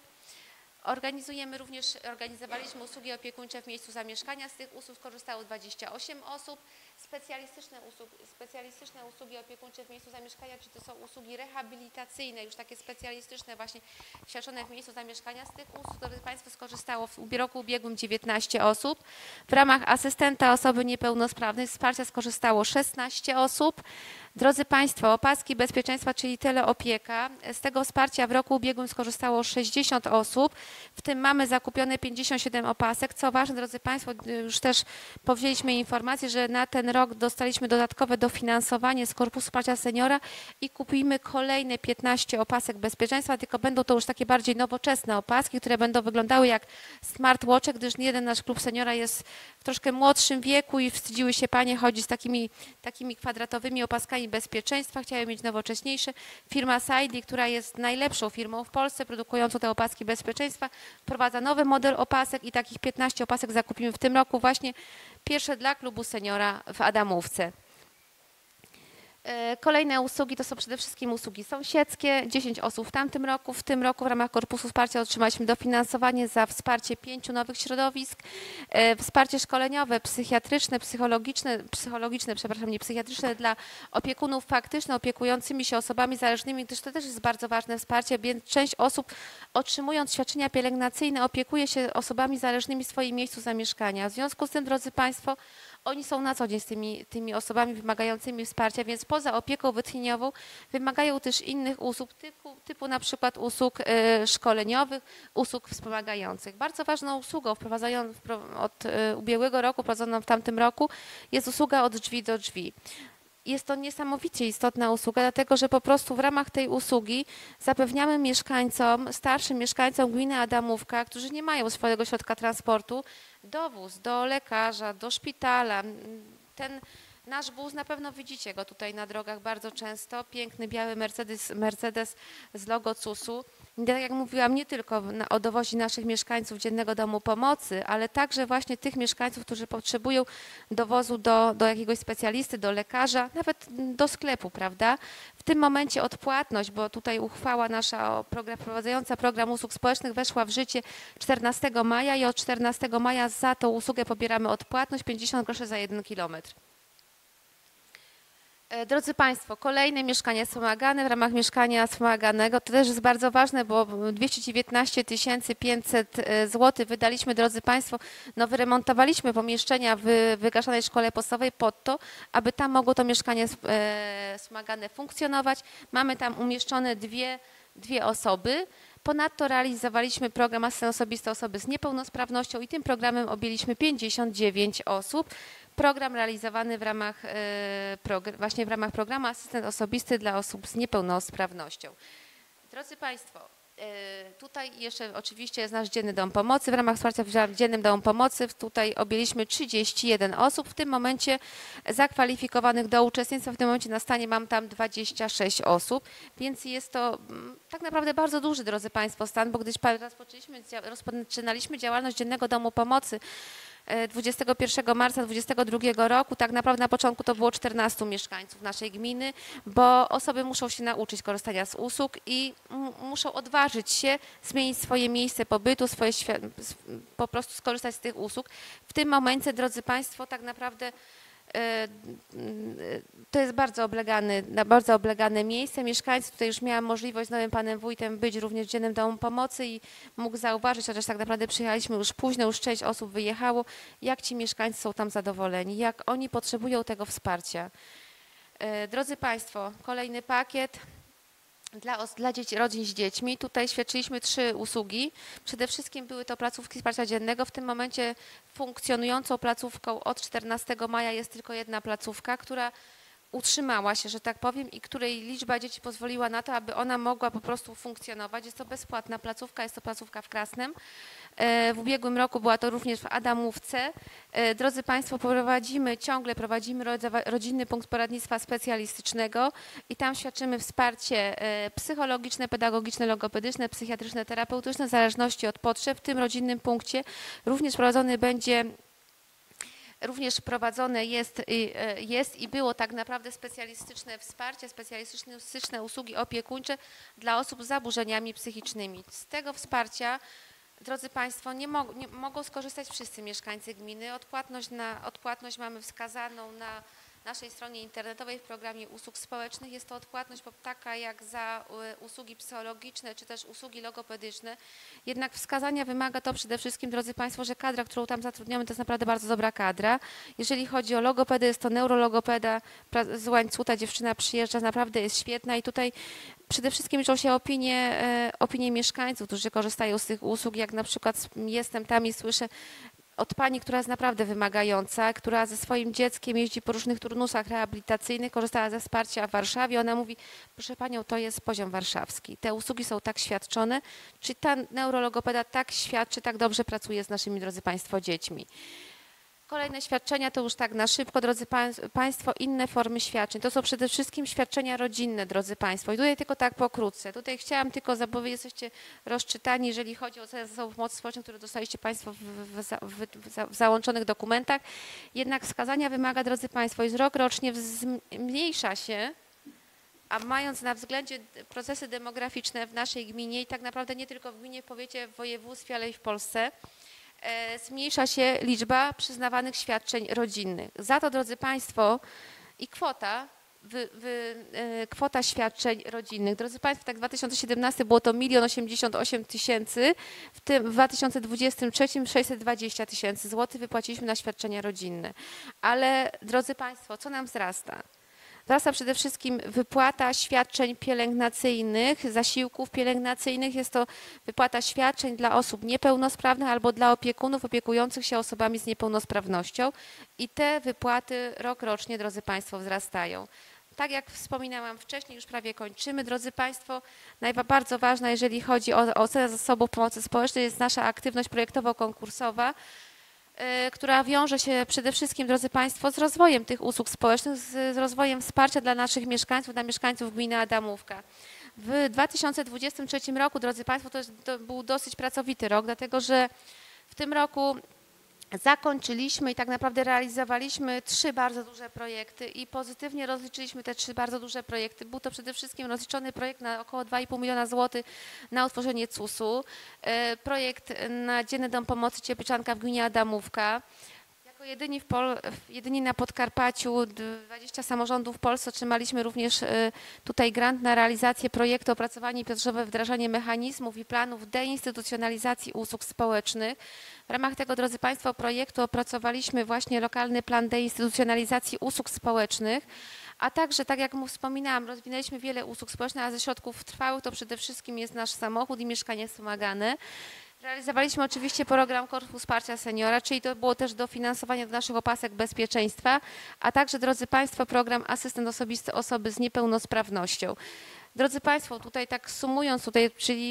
Organizowaliśmy usługi opiekuńcze w miejscu zamieszkania. Z tych usług korzystało 28 osób. Specjalistyczne usługi opiekuńcze w miejscu zamieszkania, czyli to są usługi rehabilitacyjne, już takie specjalistyczne właśnie świadczone w miejscu zamieszkania. Z tych usług, drodzy Państwo, skorzystało w roku ubiegłym 19 osób. W ramach asystenta osoby niepełnosprawnej wsparcia skorzystało 16 osób. Drodzy Państwo, opaski bezpieczeństwa, czyli teleopieka. Z tego wsparcia w roku ubiegłym skorzystało 60 osób, w tym mamy zakupione 57 opasek. Co ważne, drodzy Państwo, już też powiedzieliśmy informację, że na ten rok dostaliśmy dodatkowe dofinansowanie z Korpusu Wsparcia Seniora i kupimy kolejne 15 opasek bezpieczeństwa, tylko będą to już takie bardziej nowoczesne opaski, które będą wyglądały jak smartwatche, gdyż jeden nasz klub seniora jest w troszkę młodszym wieku i wstydziły się panie chodzić z takimi kwadratowymi opaskami bezpieczeństwa, chciały mieć nowocześniejsze. Firma Sidley, która jest najlepszą firmą w Polsce, produkującą te opaski bezpieczeństwa, wprowadza nowy model opasek i takich 15 opasek zakupimy w tym roku, właśnie pierwsze dla klubu seniora w Adamówce. Kolejne usługi to są przede wszystkim usługi sąsiedzkie, 10 osób w tamtym roku. W tym roku w ramach Korpusu Wsparcia otrzymaliśmy dofinansowanie za wsparcie 5 nowych środowisk, wsparcie szkoleniowe, psychiatryczne, psychiatryczne dla opiekunów faktycznych opiekującymi się osobami zależnymi, gdyż to też jest bardzo ważne wsparcie, więc część osób otrzymując świadczenia pielęgnacyjne opiekuje się osobami zależnymi w swoim miejscu zamieszkania. W związku z tym, drodzy Państwo, oni są na co dzień z tymi osobami wymagającymi wsparcia, więc poza opieką wytchnieniową wymagają też innych usług, typu na przykład usług szkoleniowych, usług wspomagających. Bardzo ważną usługą od ubiegłego roku, prowadzoną w tamtym roku, jest usługa od drzwi do drzwi. Jest to niesamowicie istotna usługa, dlatego że po prostu w ramach tej usługi zapewniamy mieszkańcom, starszym mieszkańcom gminy Adamówka, którzy nie mają swojego środka transportu, dowóz do lekarza, do szpitala. Ten nasz bus, na pewno widzicie go tutaj na drogach bardzo często, piękny biały Mercedes z logo CUS-u. Tak jak mówiłam, nie tylko o dowozie naszych mieszkańców Dziennego Domu Pomocy, ale także właśnie tych mieszkańców, którzy potrzebują dowozu do jakiegoś specjalisty, do lekarza, nawet do sklepu, prawda? W tym momencie odpłatność, bo tutaj uchwała nasza wprowadzająca program usług społecznych weszła w życie 14 maja i od 14 maja za tą usługę pobieramy odpłatność 50 groszy za 1 kilometr. Drodzy Państwo, kolejne mieszkanie wspomagane w ramach mieszkania wspomaganego, to też jest bardzo ważne, bo 219 500 zł wydaliśmy, drodzy Państwo, wyremontowaliśmy pomieszczenia w wygaszanej szkole podstawowej pod to, aby tam mogło to mieszkanie wspomagane funkcjonować. Mamy tam umieszczone dwie osoby. Ponadto realizowaliśmy program Asystent Osobisty Osoby z Niepełnosprawnością i tym programem objęliśmy 59 osób. Program realizowany właśnie w ramach programu Asystent Osobisty dla osób z niepełnosprawnością. Drodzy Państwo, tutaj jeszcze oczywiście jest nasz Dzienny Dom Pomocy. W ramach wsparcia w Dziennym Domu Pomocy tutaj objęliśmy 31 osób. W tym momencie zakwalifikowanych do uczestnictwa, w tym momencie na stanie mam tam 26 osób, więc jest to tak naprawdę bardzo duży, drodzy Państwo, stan, bo gdyś rozpoczynaliśmy działalność Dziennego Domu Pomocy 21 marca 2022 roku, tak naprawdę na początku to było 14 mieszkańców naszej gminy, bo osoby muszą się nauczyć korzystania z usług i muszą odważyć się zmienić swoje miejsce pobytu, po prostu skorzystać z tych usług. W tym momencie, drodzy Państwo, tak naprawdę to jest bardzo oblegane miejsce. Mieszkańcy, tutaj już miałam możliwość z nowym panem wójtem być również w Dziennym Domu Pomocy i mógł zauważyć, chociaż tak naprawdę przyjechaliśmy już późno, już część osób wyjechało, jak ci mieszkańcy są tam zadowoleni, jak oni potrzebują tego wsparcia. Drodzy Państwo, kolejny pakiet dla rodzin z dziećmi. Tutaj świadczyliśmy 3 usługi. Przede wszystkim były to placówki wsparcia dziennego. W tym momencie funkcjonującą placówką od 14 maja jest tylko jedna placówka, która utrzymała się, że tak powiem, i której liczba dzieci pozwoliła na to, aby ona mogła po prostu funkcjonować. Jest to bezpłatna placówka, jest to placówka w Krasnem. W ubiegłym roku była to również w Adamówce. Drodzy Państwo, ciągle prowadzimy rodzinny punkt poradnictwa specjalistycznego i tam świadczymy wsparcie psychologiczne, pedagogiczne, logopedyczne, psychiatryczne, terapeutyczne w zależności od potrzeb. W tym rodzinnym punkcie również prowadzone jest i było tak naprawdę specjalistyczne wsparcie, specjalistyczne usługi opiekuńcze dla osób z zaburzeniami psychicznymi. Z tego wsparcia, drodzy Państwo, nie mogą skorzystać wszyscy mieszkańcy gminy. Odpłatność mamy wskazaną na naszej stronie internetowej w programie usług społecznych. Jest to odpłatność taka jak za usługi psychologiczne czy też usługi logopedyczne. Jednak wskazania wymaga to przede wszystkim, drodzy Państwo, że kadra, którą tam zatrudniamy, to jest naprawdę bardzo dobra kadra. Jeżeli chodzi o logopedę, jest to neurologopeda z Łańcuta, dziewczyna przyjeżdża, naprawdę jest świetna i tutaj przede wszystkim liczą się opinie mieszkańców, którzy korzystają z tych usług, jak na przykład jestem tam i słyszę od pani, która jest naprawdę wymagająca, która ze swoim dzieckiem jeździ po różnych turnusach rehabilitacyjnych, korzystała ze wsparcia w Warszawie. Ona mówi, proszę panią, to jest poziom warszawski. Te usługi są tak świadczone, czy ta neurologopeda tak świadczy, tak dobrze pracuje z naszymi, drodzy Państwo, dziećmi. Kolejne świadczenia to już tak na szybko, drodzy Państwo, inne formy świadczeń. To są przede wszystkim świadczenia rodzinne, drodzy Państwo. I tutaj tylko tak pokrótce. Tutaj chciałam tylko zapowiedzieć, jesteście rozczytani, jeżeli chodzi o ocenę zasobów pomocy społecznej, które dostaliście Państwo w załączonych dokumentach. Jednak wskazania wymaga, drodzy Państwo, jest rok rocznie zmniejsza się, a mając na względzie procesy demograficzne w naszej gminie i tak naprawdę nie tylko w gminie, w powiecie, w województwie, ale i w Polsce, zmniejsza się liczba przyznawanych świadczeń rodzinnych. Za to, drodzy Państwo, i kwota świadczeń rodzinnych. Drodzy Państwo, tak w 2017 było to 1 088 000, w tym w 2023 620 000 złotych wypłaciliśmy na świadczenia rodzinne. Ale, drodzy Państwo, co nam wzrasta? Wzrasta przede wszystkim wypłata świadczeń pielęgnacyjnych, zasiłków pielęgnacyjnych. Jest to wypłata świadczeń dla osób niepełnosprawnych albo dla opiekunów opiekujących się osobami z niepełnosprawnością. I te wypłaty rok rocznie, drodzy Państwo, wzrastają. Tak jak wspominałam wcześniej, już prawie kończymy. Drodzy Państwo, bardzo ważna, jeżeli chodzi o ocenę zasobów pomocy społecznej, jest nasza aktywność projektowo-konkursowa, która wiąże się przede wszystkim, drodzy Państwo, z rozwojem tych usług społecznych, z rozwojem wsparcia dla naszych mieszkańców, dla mieszkańców gminy Adamówka. W 2023 roku, drodzy Państwo, to był dosyć pracowity rok, dlatego że w tym roku zakończyliśmy i tak naprawdę realizowaliśmy 3 bardzo duże projekty i pozytywnie rozliczyliśmy te 3 bardzo duże projekty. Był to przede wszystkim rozliczony projekt na około 2,5 miliona złotych na utworzenie CUS-u, projekt na Dzienny Dom Pomocy Ciepliczanka w gminie Adamówka. Jako jedyni na Podkarpaciu, 20 samorządów w Polsce otrzymaliśmy również tutaj grant na realizację projektu opracowanie i pilotażowe wdrażanie mechanizmów i planów deinstytucjonalizacji usług społecznych. W ramach tego, drodzy Państwo, projektu opracowaliśmy właśnie lokalny plan deinstytucjonalizacji usług społecznych, a także, tak jak wspominałam, rozwinęliśmy wiele usług społecznych, a ze środków trwałych to przede wszystkim jest nasz samochód i mieszkanie wspomagane. Realizowaliśmy oczywiście program Korpus Wsparcia Seniora, czyli to było też dofinansowanie do naszych opasek bezpieczeństwa, a także, drodzy Państwo, program Asystent Osobisty Osoby z Niepełnosprawnością. Drodzy Państwo, tutaj tak sumując, czyli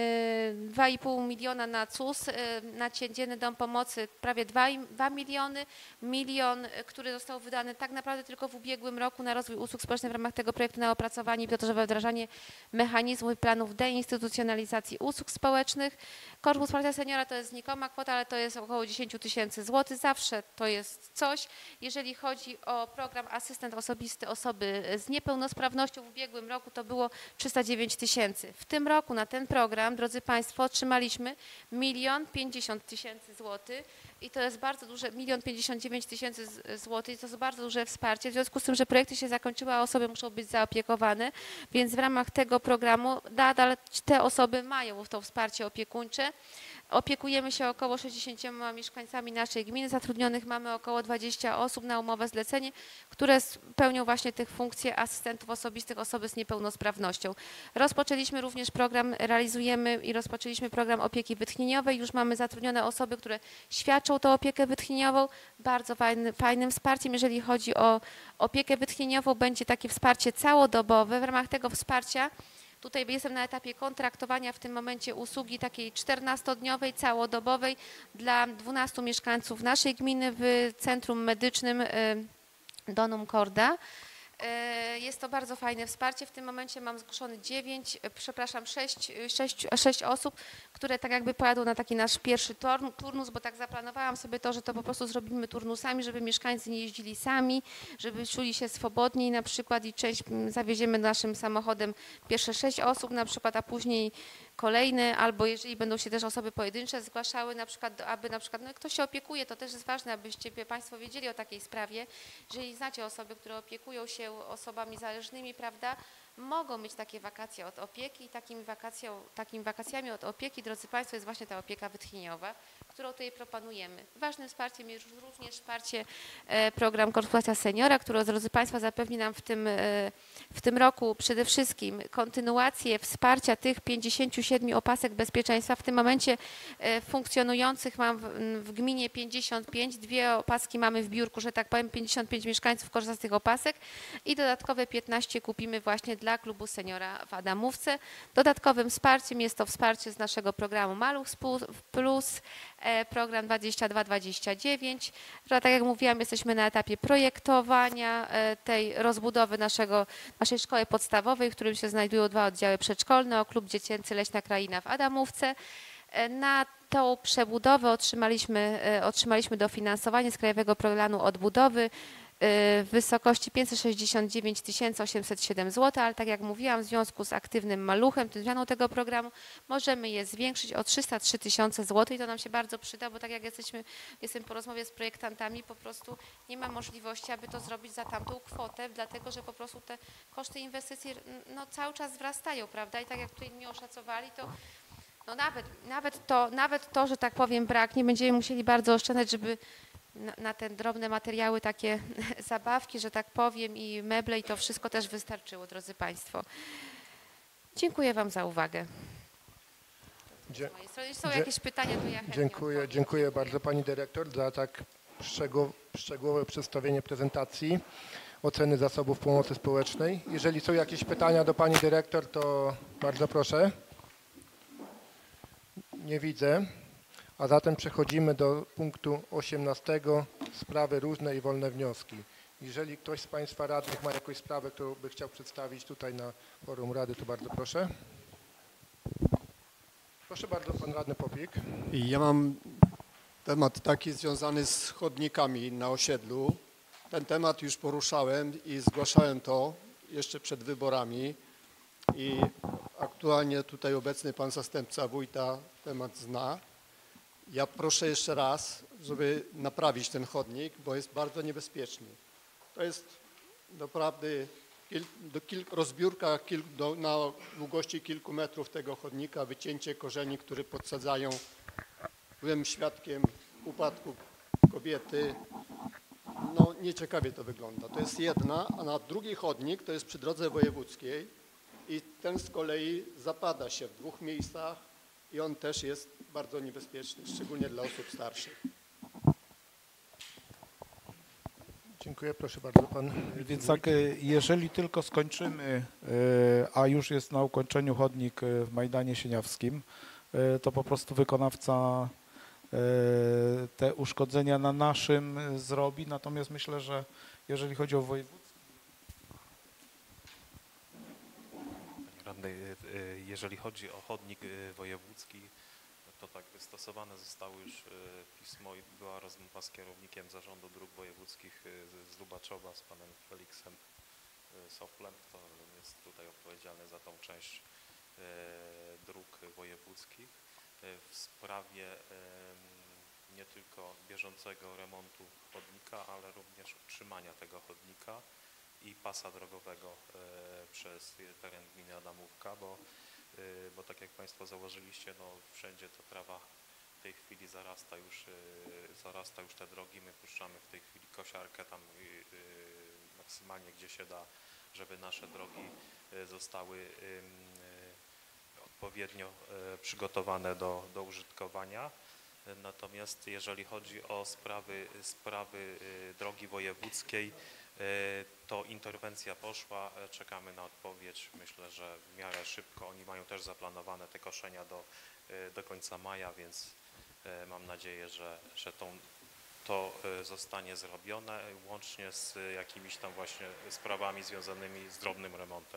2,5 miliona na CUS, na Dzienny Dom Pomocy prawie 2 miliony, milion, który został wydany tak naprawdę tylko w ubiegłym roku na rozwój usług społecznych w ramach tego projektu na opracowanie i pilotażowe wdrażanie mechanizmów i planów deinstytucjonalizacji usług społecznych. Korpus Wsparcia Seniora to jest znikoma kwota, ale to jest około 10 000 złotych. Zawsze to jest coś. Jeżeli chodzi o program Asystent Osobisty Osoby z Niepełnosprawnością, w ubiegłym roku to było 309 000. W tym roku na ten program, drodzy Państwo, otrzymaliśmy 1 050 000 złotych i to jest bardzo duże, 1 059 000 złotych, to jest bardzo duże wsparcie, w związku z tym, że projekty się zakończyły, a osoby muszą być zaopiekowane, więc w ramach tego programu nadal te osoby mają to wsparcie opiekuńcze. Opiekujemy się około 60 mieszkańcami naszej gminy, zatrudnionych mamy około 20 osób na umowę zlecenie, które pełnią właśnie tych funkcje asystentów osobistych osoby z niepełnosprawnością. Rozpoczęliśmy również program, realizujemy i rozpoczęliśmy program opieki wytchnieniowej. Już mamy zatrudnione osoby, które świadczą tą opiekę wytchnieniową. Bardzo fajnym wsparciem, jeżeli chodzi o opiekę wytchnieniową, będzie takie wsparcie całodobowe. W ramach tego wsparcia tutaj jestem na etapie kontraktowania w tym momencie usługi takiej 14-dniowej, całodobowej dla 12 mieszkańców naszej gminy w Centrum Medycznym Donum Corda. Jest to bardzo fajne wsparcie. W tym momencie mam zgłoszony 6 osób, które tak jakby pojadą na taki nasz pierwszy turnus, bo tak zaplanowałam sobie to, że to po prostu zrobimy turnusami, żeby mieszkańcy nie jeździli sami, żeby czuli się swobodniej na przykład i część zawieziemy naszym samochodem pierwsze 6 osób na przykład, a później kolejne, albo jeżeli będą się też osoby pojedyncze zgłaszały, na przykład, aby na przykład, no, ktoś się opiekuje, to też jest ważne, abyście Państwo wiedzieli o takiej sprawie, jeżeli znacie osoby, które opiekują się osobami zależnymi, prawda, mogą mieć takie wakacje od opieki i takimi wakacjami od opieki, drodzy Państwo, jest właśnie ta opieka wytchnieniowa, którą tutaj proponujemy. Ważnym wsparciem jest również wsparcie program Korpus Wsparcia Seniora, który, drodzy Państwo, zapewni nam w tym roku przede wszystkim kontynuację wsparcia tych 57 opasek bezpieczeństwa. W tym momencie funkcjonujących mam w gminie 55, 2 opaski mamy w biurku, że tak powiem, 55 mieszkańców korzysta z tych opasek i dodatkowe 15 kupimy właśnie dla klubu seniora w Adamówce. Dodatkowym wsparciem jest to wsparcie z naszego programu Maluch Plus, program 22-29. Tak jak mówiłam, jesteśmy na etapie projektowania tej rozbudowy naszej szkoły podstawowej, w którym się znajdują 2 oddziały przedszkolne, klub dziecięcy Leśna Kraina w Adamówce. Na tą przebudowę otrzymaliśmy dofinansowanie z Krajowego Planu Odbudowy w wysokości 569 807 zł, ale tak jak mówiłam, w związku z aktywnym maluchem, tą zmianą tego programu, możemy je zwiększyć o 303 000 zł i to nam się bardzo przyda, bo tak jak jestem po rozmowie z projektantami, po prostu nie ma możliwości, aby to zrobić za tamtą kwotę, dlatego że po prostu te koszty inwestycji no, cały czas wzrastają, prawda? I tak jak tutaj mi oszacowali, to no nawet to, że tak powiem, braknie, będziemy musieli bardzo oszczędzać, żeby na te drobne materiały, takie zabawki, że tak powiem, i meble, i to wszystko też wystarczyło, drodzy Państwo. Dziękuję Wam za uwagę. Z mojej strony, jeśli są jakieś pytania, to ja chętnie Dziękuję bardzo Pani Dyrektor za tak szczegółowe przedstawienie prezentacji oceny zasobów pomocy społecznej. Jeżeli są jakieś pytania do Pani Dyrektor, to bardzo proszę. Nie widzę. A zatem przechodzimy do punktu 18. Sprawy różne i wolne wnioski. Jeżeli ktoś z Państwa radnych ma jakąś sprawę, którą by chciał przedstawić tutaj na forum Rady, to bardzo proszę. Proszę bardzo, Pan Radny Popik. Ja mam temat taki związany z chodnikami na osiedlu. Ten temat już poruszałem i zgłaszałem to jeszcze przed wyborami i aktualnie tutaj obecny Pan Zastępca Wójta temat zna. Ja proszę jeszcze raz, żeby naprawić ten chodnik, bo jest bardzo niebezpieczny. To jest naprawdę rozbiórka na długości kilku metrów tego chodnika, wycięcie korzeni, które podsadzają. Byłem świadkiem upadku kobiety. No nieciekawie to wygląda. To jest jedna, a na drugi chodnik to jest przy drodze wojewódzkiej i ten z kolei zapada się w 2 miejscach i on też jest bardzo niebezpieczny, szczególnie dla osób starszych. Dziękuję, proszę bardzo Pan. Więc tak, jeżeli tylko skończymy, a już jest na ukończeniu chodnik w Majdanie Sieniawskim, to po prostu wykonawca te uszkodzenia na naszym zrobi, natomiast myślę, że jeżeli chodzi o województwo. Panie Radny, jeżeli chodzi o chodnik wojewódzki, to tak wystosowane zostało już pismo i była rozmowa z kierownikiem Zarządu Dróg Wojewódzkich z Lubaczowa, z panem Feliksem Soflem, kto jest tutaj odpowiedzialny za tą część dróg wojewódzkich w sprawie nie tylko bieżącego remontu chodnika, ale również utrzymania tego chodnika i pasa drogowego przez teren gminy Adamówka, bo tak jak Państwo założyliście, no wszędzie ta trawa w tej chwili zarasta już te drogi. My puszczamy w tej chwili kosiarkę tam maksymalnie gdzie się da, żeby nasze drogi zostały odpowiednio przygotowane do użytkowania. Natomiast jeżeli chodzi o sprawy drogi wojewódzkiej, to interwencja poszła, czekamy na odpowiedź, myślę, że w miarę szybko. Oni mają też zaplanowane te koszenia do końca maja, więc mam nadzieję, że to zostanie zrobione łącznie z jakimiś tam właśnie sprawami związanymi z drobnym remontem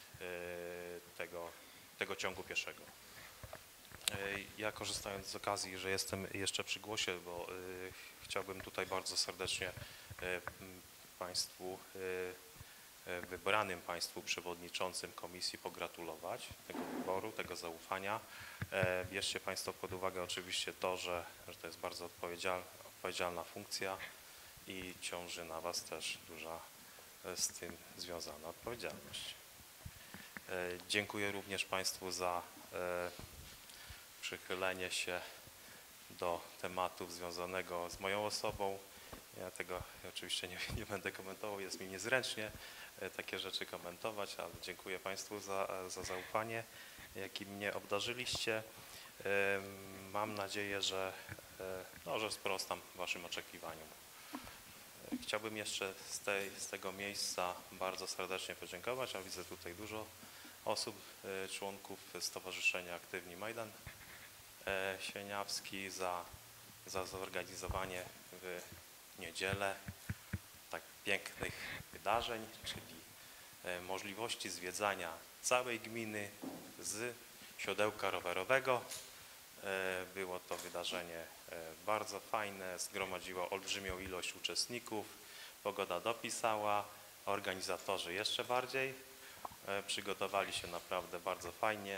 tego ciągu pieszego. Ja korzystając z okazji, że jestem jeszcze przy głosie, bo chciałbym tutaj bardzo serdecznie Państwu, wybranym Państwu przewodniczącym komisji pogratulować tego wyboru, tego zaufania. Bierzcie Państwo pod uwagę oczywiście to, że to jest bardzo odpowiedzialna funkcja i ciąży na Was też duża z tym związana odpowiedzialność. Dziękuję również Państwu za przychylenie się do tematów związanego z moją osobą. Ja tego oczywiście nie będę komentował, jest mi niezręcznie takie rzeczy komentować, ale dziękuję Państwu za zaufanie, jakim mnie obdarzyliście. Mam nadzieję, że sprostam Waszym oczekiwaniom. Chciałbym jeszcze z tego miejsca bardzo serdecznie podziękować, a widzę tutaj dużo osób, członków Stowarzyszenia Aktywni Majdan Sieniawski za za zorganizowanie w niedzielę tak pięknych wydarzeń, czyli możliwości zwiedzania całej gminy z siodełka rowerowego. Było to wydarzenie bardzo fajne, zgromadziło olbrzymią ilość uczestników, pogoda dopisała, organizatorzy jeszcze bardziej, przygotowali się naprawdę bardzo fajnie.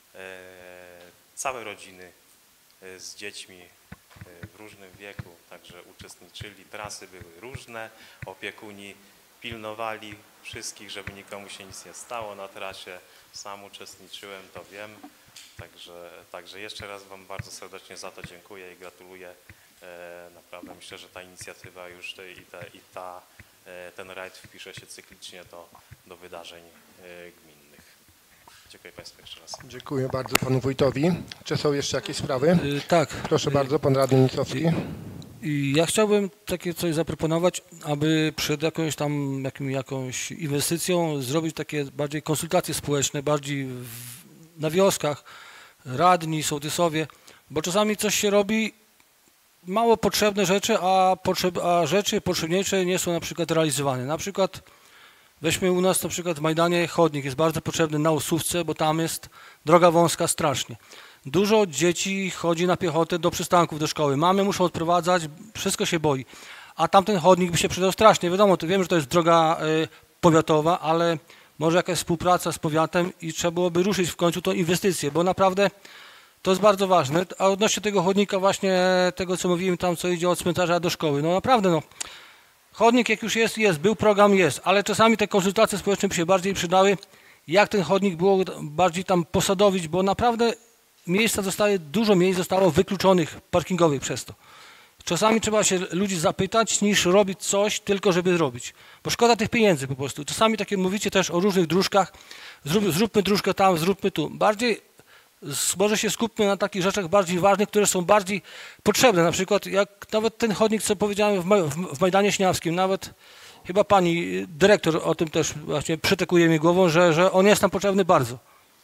Całe rodziny z dziećmi w różnym wieku także uczestniczyli, trasy były różne, opiekuni pilnowali wszystkich, żeby nikomu się nic nie stało na trasie. Sam uczestniczyłem, to wiem. Także jeszcze raz Wam bardzo serdecznie za to dziękuję i gratuluję. Naprawdę myślę, że ta inicjatywa już ten rajd wpisze się cyklicznie do wydarzeń gminnych. Dziękuję Państwu jeszcze raz. Dziękuję bardzo Panu Wójtowi. Czy są jeszcze jakieś sprawy? Tak. Proszę bardzo, Pan Radny Nicowski. I ja chciałbym takie coś zaproponować, aby przed jakąś inwestycją zrobić takie bardziej konsultacje społeczne, bardziej na wioskach, radni, sołtysowie, bo czasami coś się robi, mało potrzebne rzeczy, a rzeczy potrzebniejsze nie są na przykład realizowane. Na przykład weźmy u nas na przykład w Majdanie chodnik, jest bardzo potrzebny na Usówce, bo tam jest droga wąska strasznie. Dużo dzieci chodzi na piechotę do przystanków, do szkoły. Mamy muszą odprowadzać, wszystko się boi. A tamten chodnik by się przydał strasznie. Wiadomo, to wiem, że to jest droga powiatowa, ale może jakaś współpraca z powiatem i trzeba byłoby ruszyć w końcu tą inwestycję, bo naprawdę to jest bardzo ważne. A odnośnie tego chodnika właśnie, tego co mówiłem tam, co idzie od cmentarza do szkoły, no naprawdę no, chodnik jak już jest, był program, jest, ale czasami te konsultacje społeczne by się bardziej przydały, jak ten chodnik było bardziej tam posadowić, bo naprawdę dużo miejsc zostało wykluczonych parkingowych przez to. Czasami trzeba się ludzi zapytać, niż robić coś tylko, żeby zrobić. Bo szkoda tych pieniędzy po prostu. Czasami takie mówicie też o różnych dróżkach, zróbmy dróżkę tam, zróbmy tu. Bardziej może się skupmy na takich rzeczach bardziej ważnych, które są bardziej potrzebne. Na przykład jak nawet ten chodnik, co powiedziałem w Majdanie Śniawskim, nawet chyba pani dyrektor o tym też właśnie przytekuje mi głową, że on jest tam potrzebny bardzo.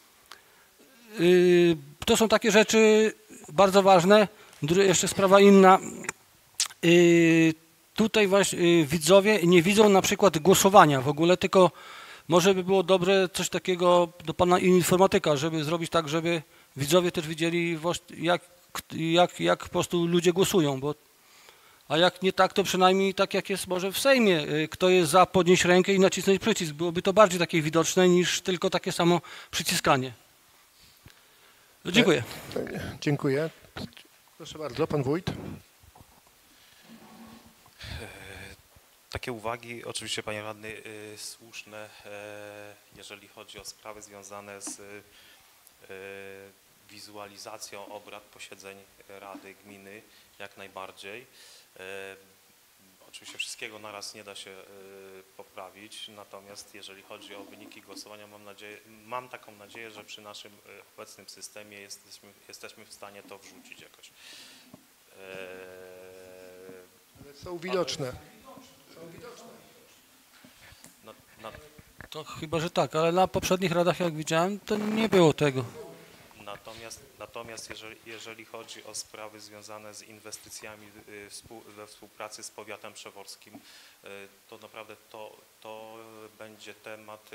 To są takie rzeczy bardzo ważne. Jeszcze sprawa inna. Tutaj właśnie widzowie nie widzą na przykład głosowania w ogóle, tylko może by było dobre coś takiego do pana informatyka, żeby zrobić tak, żeby widzowie też widzieli, jak po prostu ludzie głosują, a jak nie tak, to przynajmniej tak jak jest może w Sejmie, kto jest za, podnieść rękę i nacisnąć przycisk. Byłoby to bardziej takie widoczne niż tylko takie samo przyciskanie. Dziękuję. Dziękuję. Proszę bardzo, Pan Wójt. Takie uwagi, oczywiście Panie Radny, słuszne, jeżeli chodzi o sprawy związane z wizualizacją obrad posiedzeń Rady Gminy, jak najbardziej. Oczywiście wszystkiego naraz nie da się poprawić, natomiast jeżeli chodzi o wyniki głosowania, mam taką nadzieję, że przy naszym obecnym systemie jesteśmy w stanie to wrzucić jakoś. Ale są widoczne. To chyba, że tak, ale na poprzednich radach, jak widziałem, to nie było tego. Natomiast jeżeli chodzi o sprawy związane z inwestycjami we współpracy z powiatem przeworskim, to naprawdę to będzie temat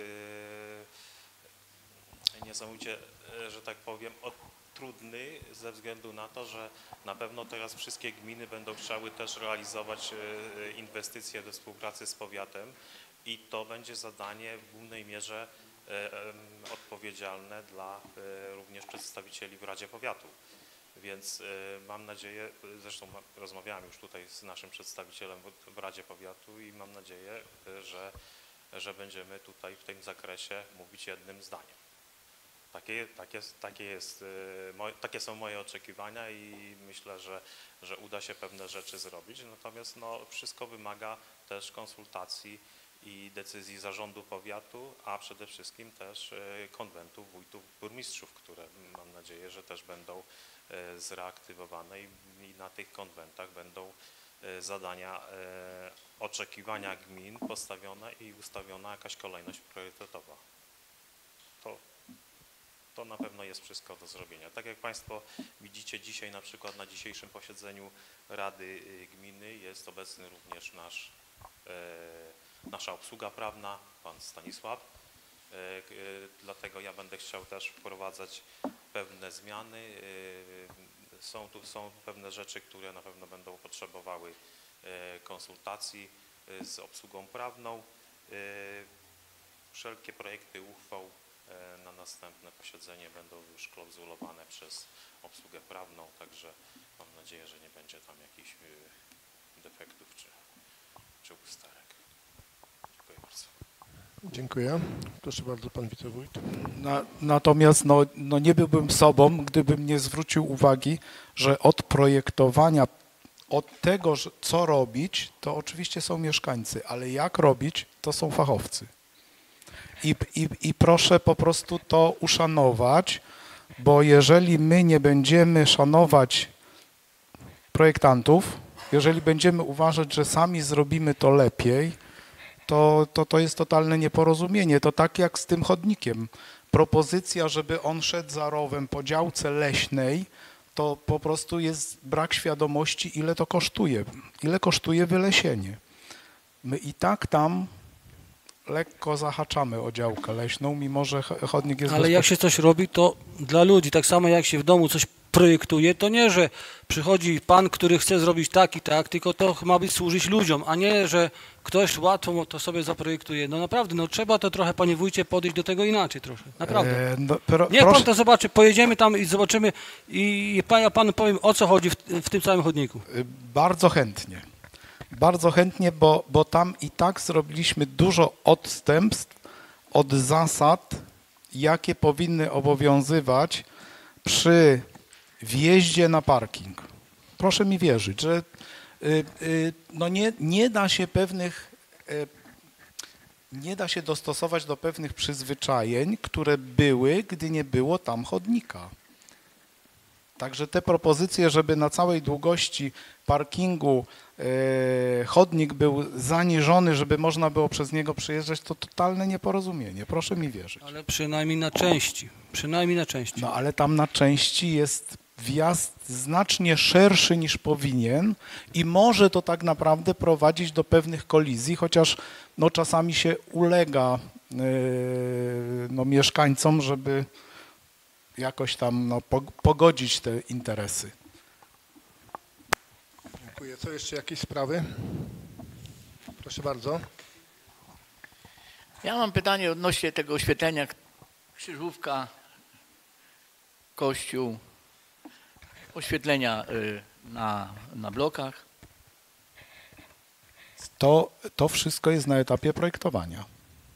niesamowicie, że tak powiem, trudny ze względu na to, że na pewno teraz wszystkie gminy będą chciały też realizować inwestycje we współpracy z powiatem i to będzie zadanie w głównej mierze odpowiedzialne dla również przedstawicieli w Radzie Powiatu. Więc mam nadzieję, zresztą rozmawiałem już tutaj z naszym przedstawicielem w Radzie Powiatu i mam nadzieję, że będziemy tutaj w tym zakresie mówić jednym zdaniem. Takie są moje oczekiwania i myślę, że uda się pewne rzeczy zrobić, natomiast no, wszystko wymaga też konsultacji i decyzji zarządu powiatu, a przede wszystkim też konwentu wójtów, burmistrzów, które mam nadzieję, że też będą zreaktywowane i na tych konwentach będą zadania, oczekiwania gmin postawione i ustawiona jakaś kolejność priorytetowa. to na pewno jest wszystko do zrobienia. Tak jak Państwo widzicie dzisiaj, na przykład na dzisiejszym posiedzeniu Rady Gminy jest obecny również nasza obsługa prawna, pan Stanisław. Dlatego ja będę chciał też wprowadzać pewne zmiany. Są pewne rzeczy, które na pewno będą potrzebowały konsultacji z obsługą prawną. Wszelkie projekty uchwał na następne posiedzenie będą już klauzulowane przez obsługę prawną, także mam nadzieję, że nie będzie tam jakichś defektów czy usterek. Dziękuję bardzo. Dziękuję. Proszę bardzo, pan wicewójt. Natomiast no nie byłbym sobą, gdybym nie zwrócił uwagi, że od projektowania, od tego, co robić, to oczywiście są mieszkańcy, ale jak robić, to są fachowcy. I proszę po prostu to uszanować, bo jeżeli my nie będziemy szanować projektantów, jeżeli będziemy uważać, że sami zrobimy to lepiej, to jest totalne nieporozumienie. To tak jak z tym chodnikiem. Propozycja, żeby on szedł za rowem po działce leśnej, to po prostu jest brak świadomości, ile to kosztuje. Ile kosztuje wylesienie. My i tak tam lekko zahaczamy o działkę leśną, mimo że chodnik jest... Ale jak się coś robi, to dla ludzi, tak samo jak się w domu coś projektuje, to nie, że przychodzi pan, który chce zrobić tak i tak, tylko to ma być służyć ludziom, a nie, że ktoś łatwo to sobie zaprojektuje. No naprawdę, no trzeba to trochę, panie wójcie, podejść do tego inaczej trochę. Naprawdę. Niech pan to zobaczy, pojedziemy tam i zobaczymy i ja panu powiem, o co chodzi w tym całym chodniku. Bardzo chętnie. Bardzo chętnie, bo tam i tak zrobiliśmy dużo odstępstw od zasad, jakie powinny obowiązywać przy wjeździe na parking. Proszę mi wierzyć, że no nie da się dostosować do pewnych przyzwyczajeń, które były, gdy nie było tam chodnika. Także te propozycje, żeby na całej długości parkingu chodnik był zaniżony, żeby można było przez niego przejeżdżać, to totalne nieporozumienie. Proszę mi wierzyć. Ale przynajmniej na części. Przynajmniej na części. No ale tam na części jest wjazd znacznie szerszy niż powinien i może to tak naprawdę prowadzić do pewnych kolizji, chociaż no, czasami się ulega no, mieszkańcom, żeby jakoś tam no, pogodzić te interesy. Dziękuję. Co jeszcze, jakieś sprawy? Proszę bardzo. Ja mam pytanie odnośnie tego oświetlenia. Krzyżówka, kościół, oświetlenia na blokach. To wszystko jest na etapie projektowania.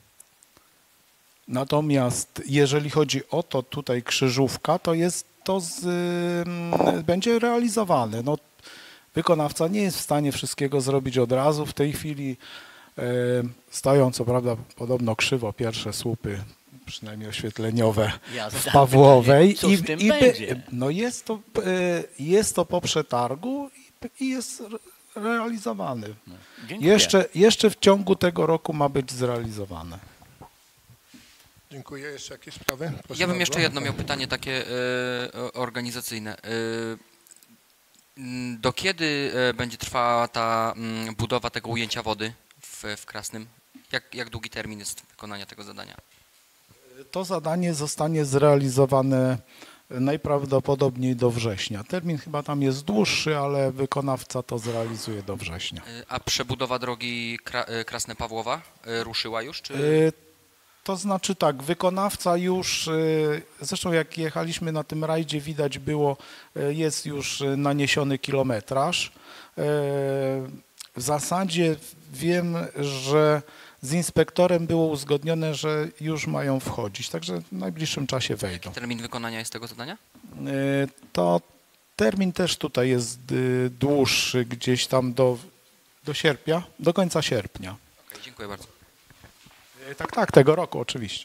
Natomiast jeżeli chodzi o to tutaj krzyżówka, to jest to będzie realizowane. No, wykonawca nie jest w stanie wszystkiego zrobić od razu. W tej chwili stoją co prawda podobno krzywo pierwsze słupy, przynajmniej oświetleniowe w Pawłowej. Pytanie, co z tym będzie? No jest to po przetargu i jest realizowany. No, jeszcze w ciągu tego roku ma być zrealizowane. Dziękuję. Jeszcze jakieś sprawy? Proszę Ja bym bardzo. jeszcze jedno miał pytanie takie organizacyjne. Do kiedy będzie trwała ta budowa tego ujęcia wody w Krasnym? Jak długi termin jest wykonania tego zadania? To zadanie zostanie zrealizowane najprawdopodobniej do września. Termin chyba tam jest dłuższy, ale wykonawca to zrealizuje do września. A przebudowa drogi Krasne-Pawłowa ruszyła już? Czy... To znaczy tak, wykonawca już, zresztą jak jechaliśmy na tym rajdzie, widać było, jest już naniesiony kilometraż. W zasadzie wiem, że z inspektorem było uzgodnione, że już mają wchodzić, także w najbliższym czasie wejdą. Termin wykonania jest tego zadania? To termin też tutaj jest dłuższy, gdzieś tam do sierpnia, do końca sierpnia. Okay, dziękuję bardzo. Tak, tego roku oczywiście.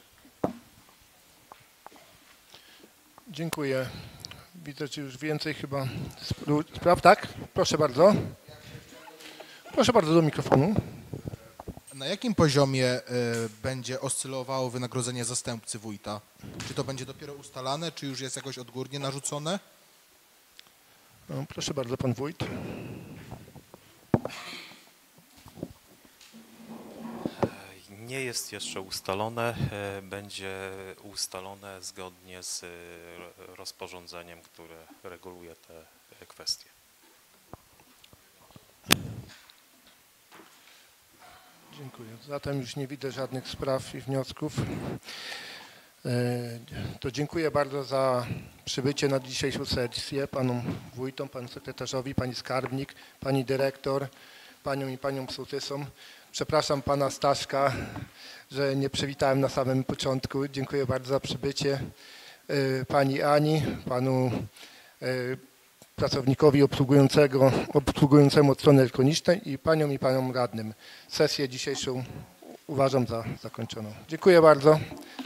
Dziękuję. Widzę, że już więcej chyba spraw. Tak? Proszę bardzo. Proszę bardzo do mikrofonu. Na jakim poziomie będzie oscylowało wynagrodzenie zastępcy wójta? Czy to będzie dopiero ustalane, czy już jest jakoś odgórnie narzucone? No, proszę bardzo, pan wójt. Nie jest jeszcze ustalone, będzie ustalone zgodnie z rozporządzeniem, które reguluje te kwestie. Dziękuję. Zatem już nie widzę żadnych spraw i wniosków. To dziękuję bardzo za przybycie na dzisiejszą sesję panom wójtom, panu sekretarzowi, pani skarbnik, pani dyrektor, paniom i paniom sołtysom. Przepraszam pana Staszka, że nie przywitałem na samym początku. Dziękuję bardzo za przybycie. Pani Ani, panu pracownikowi obsługującemu od strony elektronicznej i paniom i panom radnym. Sesję dzisiejszą uważam za zakończoną. Dziękuję bardzo.